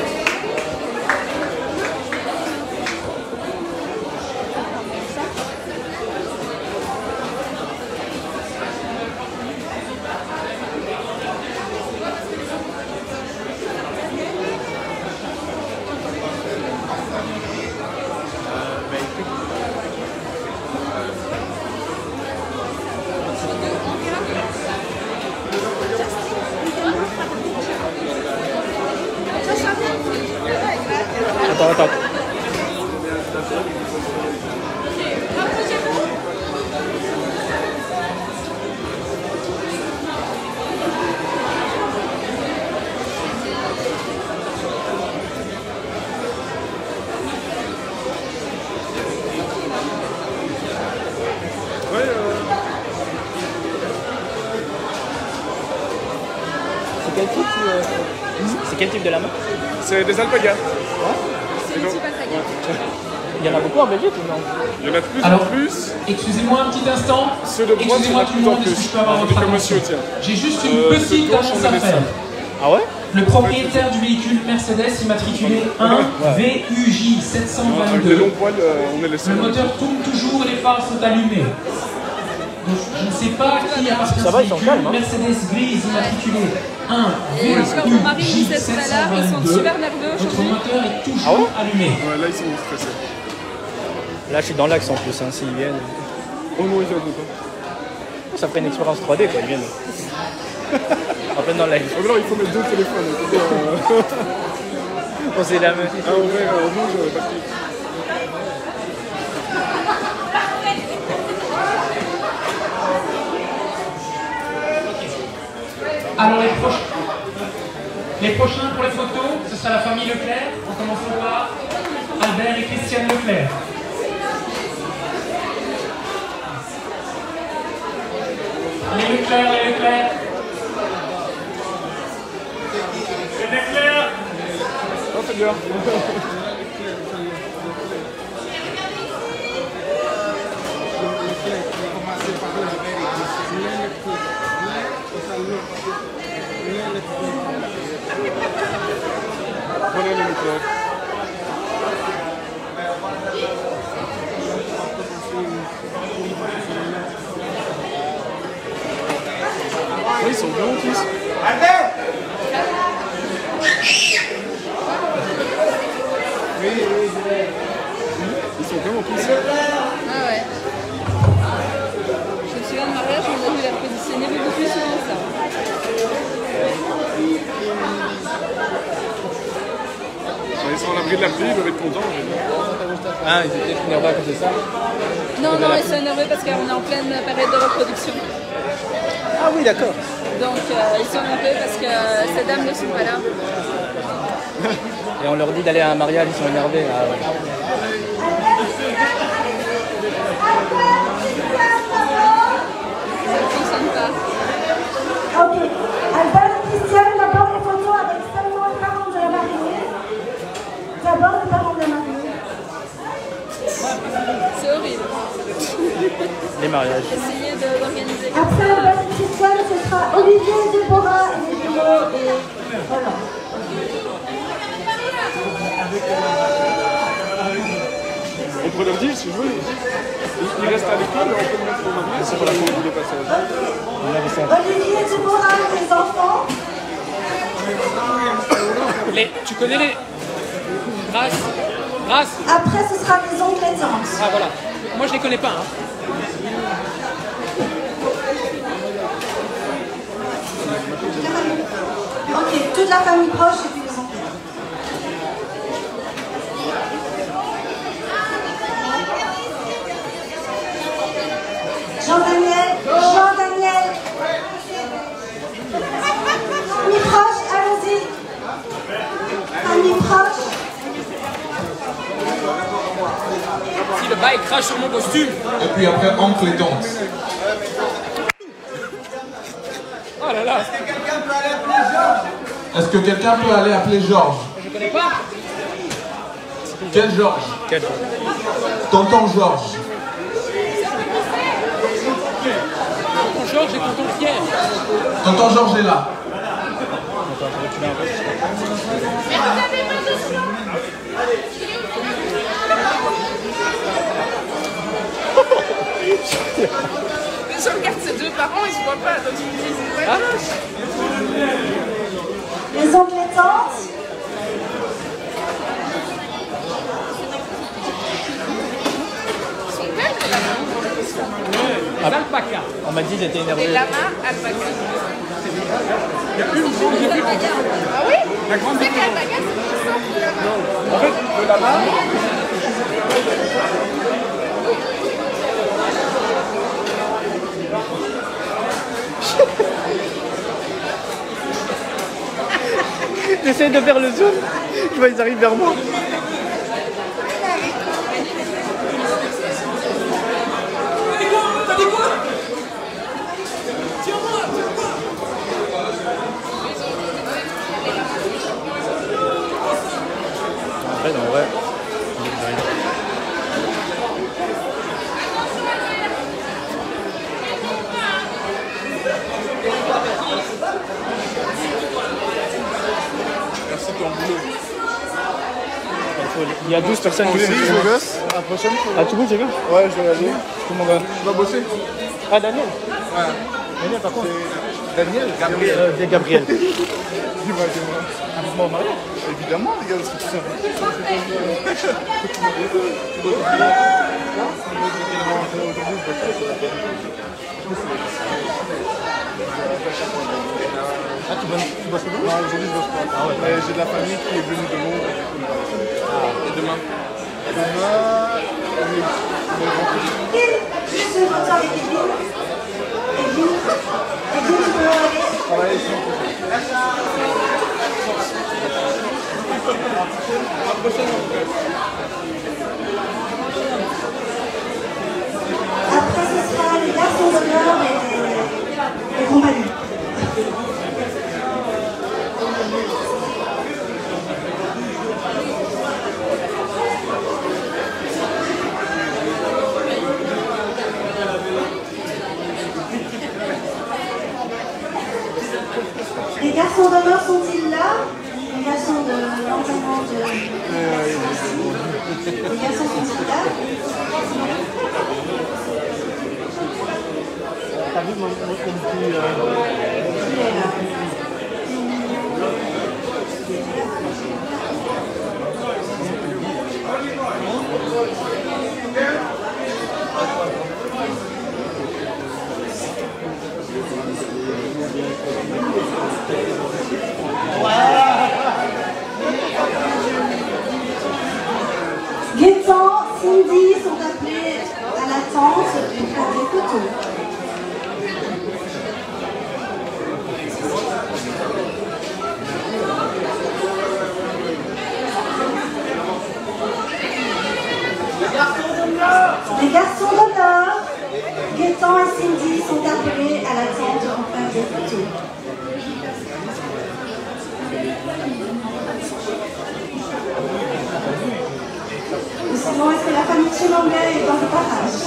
Attends. C'est quel type de lama? C'est des alpagas. Il y en a beaucoup en Belgique ou non? Il y en a de plus Alors, en plus. Excusez-moi un petit instant. Ceux de bronze, Excusez-moi tout le monde, est-ce que je peux avoir votre attention? J'ai juste une petite annonce à faire. Ah ouais? Le propriétaire du véhicule Mercedes immatriculé 1 VUJ 722. Le moteur tourne toujours et les phares sont allumés. Donc, je ne sais pas qui appartient à ce véhicule. Mercedes grise immatriculée 1 VUJ 722. Votre moteur est toujours allumé. Ouais, là ils sont stressés. Là je suis dans l'axe en plus, hein, s'ils viennent. Oh non, ils viennent pas. Ça ferait une expérience 3D quoi, ils viennent. En plein dans la live. Alors il faut mettre deux téléphones. On sait la même. Ah en vert, en rouge, pas de. Alors les prochains pour les photos, ce sera la famille Leclerc, en commençant par Albert et Christiane Leclerc. Les Leclerc. Les Leclerc. Oh, c'est bien. Prenez le micro. Oui, ils sont bien en plus. Oui, ils sont bien en plus. Ah ouais. Je me souviens de mariage, on a dû la positionner beaucoup plus souvent que ça. Quand ils sont à l'abri de la pluie, ils doivent être contents. Ah, ils étaient énervés à cause de ça? Non, non, ils sont énervés parce qu'on est en pleine période de reproduction. Ah oui, d'accord. Donc ils sont énervés parce que ces dames ne sont pas là. Et on leur dit d'aller à un mariage, ils sont énervés. Ah, ouais. Ça ne fonctionne pas. Ok. Albert, Christiane, d'abord les photos avec seulement le parent de la mariée. D'abord le parent de la mariée. C'est horrible. Les mariages. Essayez d'organiser. Après Albert et Christiane, ce sera Olivier, Déborah et les jumeaux et voilà. On pourrait leur dire, si je veux, ils restent à l'école, on peut le mettre au mariage. C'est pour la cour de passage. Olivier, Déborah et les enfants. Tu connais les... Grâce. Après, ce sera les oncles et tantes. Ah voilà. Moi, je les connais pas. Hein. Ok, toute la famille proche et puis les oncles. Jean-Daniel. Famille proche, allons-y. Famille proche. Si le bail crache sur mon costume. Et puis après, oncle et tante. Oh là là. Est-ce que quelqu'un peut aller appeler Georges? Je connais pas. Quel Georges? Tonton Georges. Tonton Georges et tonton Pierre. Tonton Georges est là. Mais vous avez pas de soin. Je regarde ces deux parents, ils se voient pas, donc ils me disent ouais. Les oncles et tantes. Ils sont belles les lamas. Alpaca. On m'a dit qu'ils étaient énervés. Les lamas, alpaca. Il y a une fois que j'ai vu. Ah oui? La grande c'est que l'alpaca, c'est plus simple que le lama. En fait, le lama. J'essaie de faire le zoom, je vois ils arrivent vers moi. En fait, en vrai, Merci de ton boulot. il y a 12 personnes qui On dirige le gosse. À la prochaine fois. Ah, tout le monde, c'est bien? Ouais, je vais y aller. Comment va? Tu vas bosser? Ah, Daniel? Ouais. Daniel, par contre. Daniel? Gabriel. Gabriel. Dis-moi. Un mouvement en mariage? Évidemment, les gars, c'est tout ça. Ah, tu bosses pas? Non, aujourd'hui, je bosse pas. Ah ouais. Mais j'ai de la famille qui est venue de Londres. Et demain? Demain, oui. Juste une photo avec Evelyne. Evelyne, tu peux aller. Travailler ici. À la prochaine. Après, ce sera les garçons d'honneur et compagnie. Les garçons d'honneur sont-ils là? l'enterrement de... Les garçons sont soldat. T'as vu mon petit... Il est là. Gaëtan, Cindy sont appelés à la tente pour faire des photos. Les garçons d'honneur, Gaëtan et Cindy sont appelés à la tente pour faire des photos. Ou sinon, est-ce que la famille Chilanga est dans le barrage?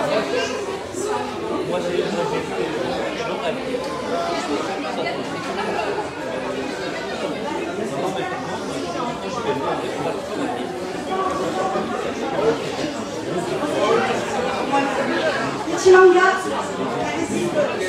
Chilanga, allez-y.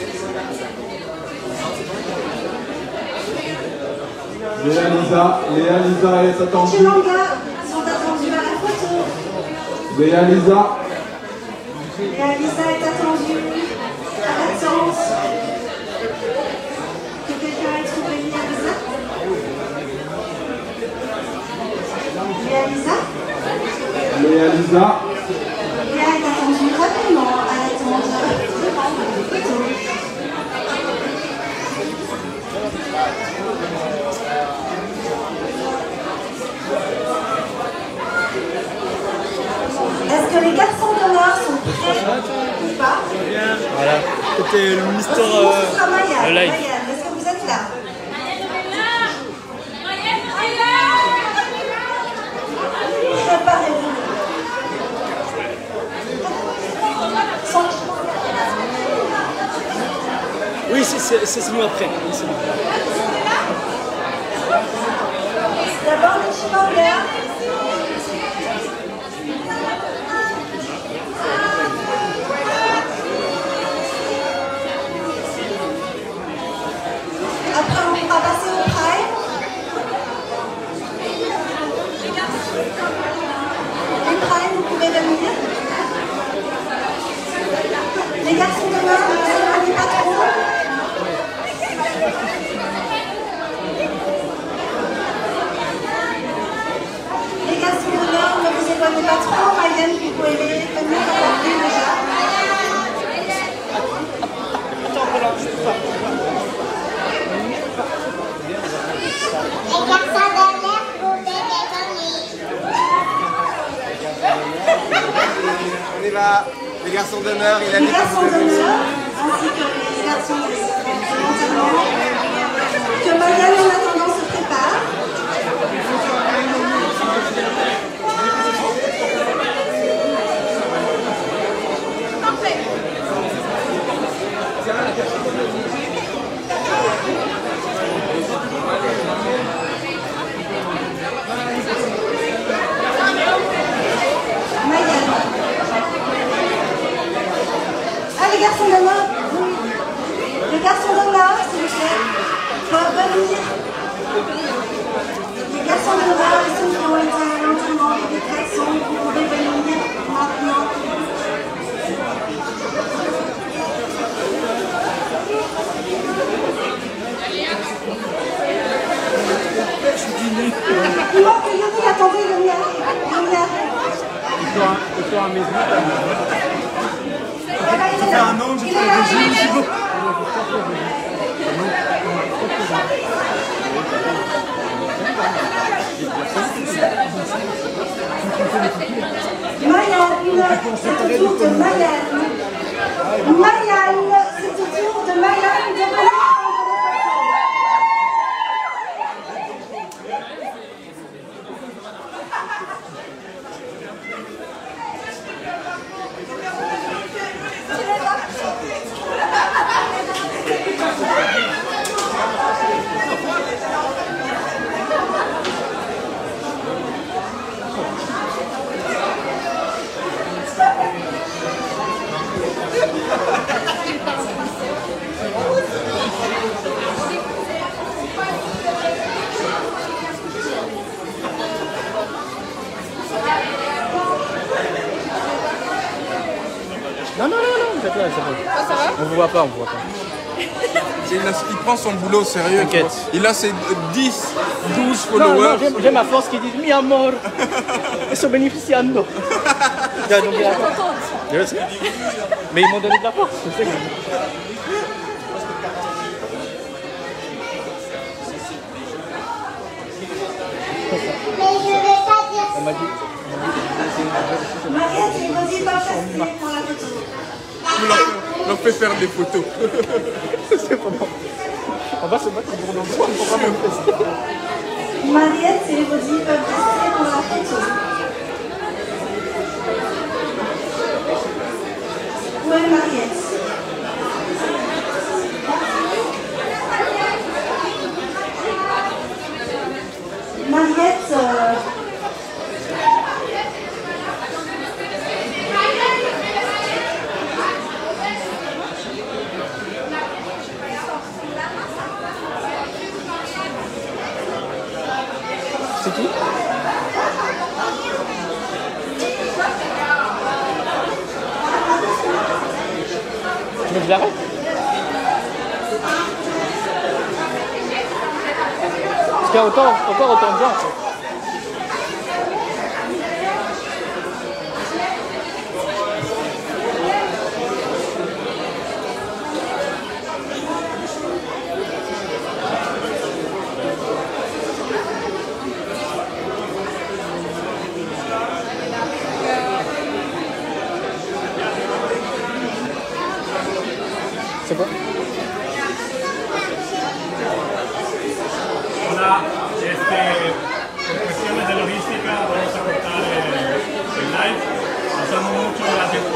Léa Lisa est attendue. Chilanga sont attendus à la photo. Léa Lisa. Léa Lisa est attendue à la tente. Que quelqu'un ait trouvé Léa Lisa? Léa Lisa? Léa Lisa. Léa est attendue rapidement à la tente devant la photo. Est-ce que les garçons d'honneur sont prêts ou pas? Voilà, c'était le Mister Ce sera Maya. le live. Maya, est-ce que vous êtes là? Préparez-vous. Oui, c'est mieux après. D'abord les Chimanga. Après, on va passer au prime. Les prime, vous pouvez venir. Les garçons de main, ne vous éloignez pas trop. Les garçons de main, ne vous éloignez pas trop. Mayenne, vous pouvez venir regarder déjà. On y va. Les garçons d'honneur, il a Les dit garçons d'honneur, ainsi que les garçons de l'enterrement. Que Mayenne, en attendant, se prépare. Les garçons d'honneur, les garçons d'honneur, s'il vous plaît, peuvent venir. Les garçons d'honneur, ceux qui ont été à l'enterrement des garçons, vous pouvez venir maintenant. Il manque Yoni, attendez, Yoni arrive. Et toi, à mes C'est un nom, je fais le Mayal, c'est au tour de Mayal. Mayal, c'est au tour de Mayal de ça va? On vous voit pas, on vous voit pas. Il prend son boulot au sérieux. T'inquiète. Il a ses 10, 12 Non, followers. non, j'aime ma force qui dit mi amor. Et sto beneficiando. Je suis contente. Je sais. Mais ils m'ont donné de la force. Je sais que... On m'a dit. Mariette, il faut dire pas facile pour la photo. On leur fait faire des photos. C'est vraiment... On va se battre pour nos droits, on va même faire. Mariette, il faut dire pas facile pour la photo. Où est Mariette? Mariette, C'est qui? Tu veux que je l'arrête? Parce qu'il y a encore autant de gens. C'est quoi? Hola, por cuestiones de logística vamos a cortar el live. Pasamos mucho de la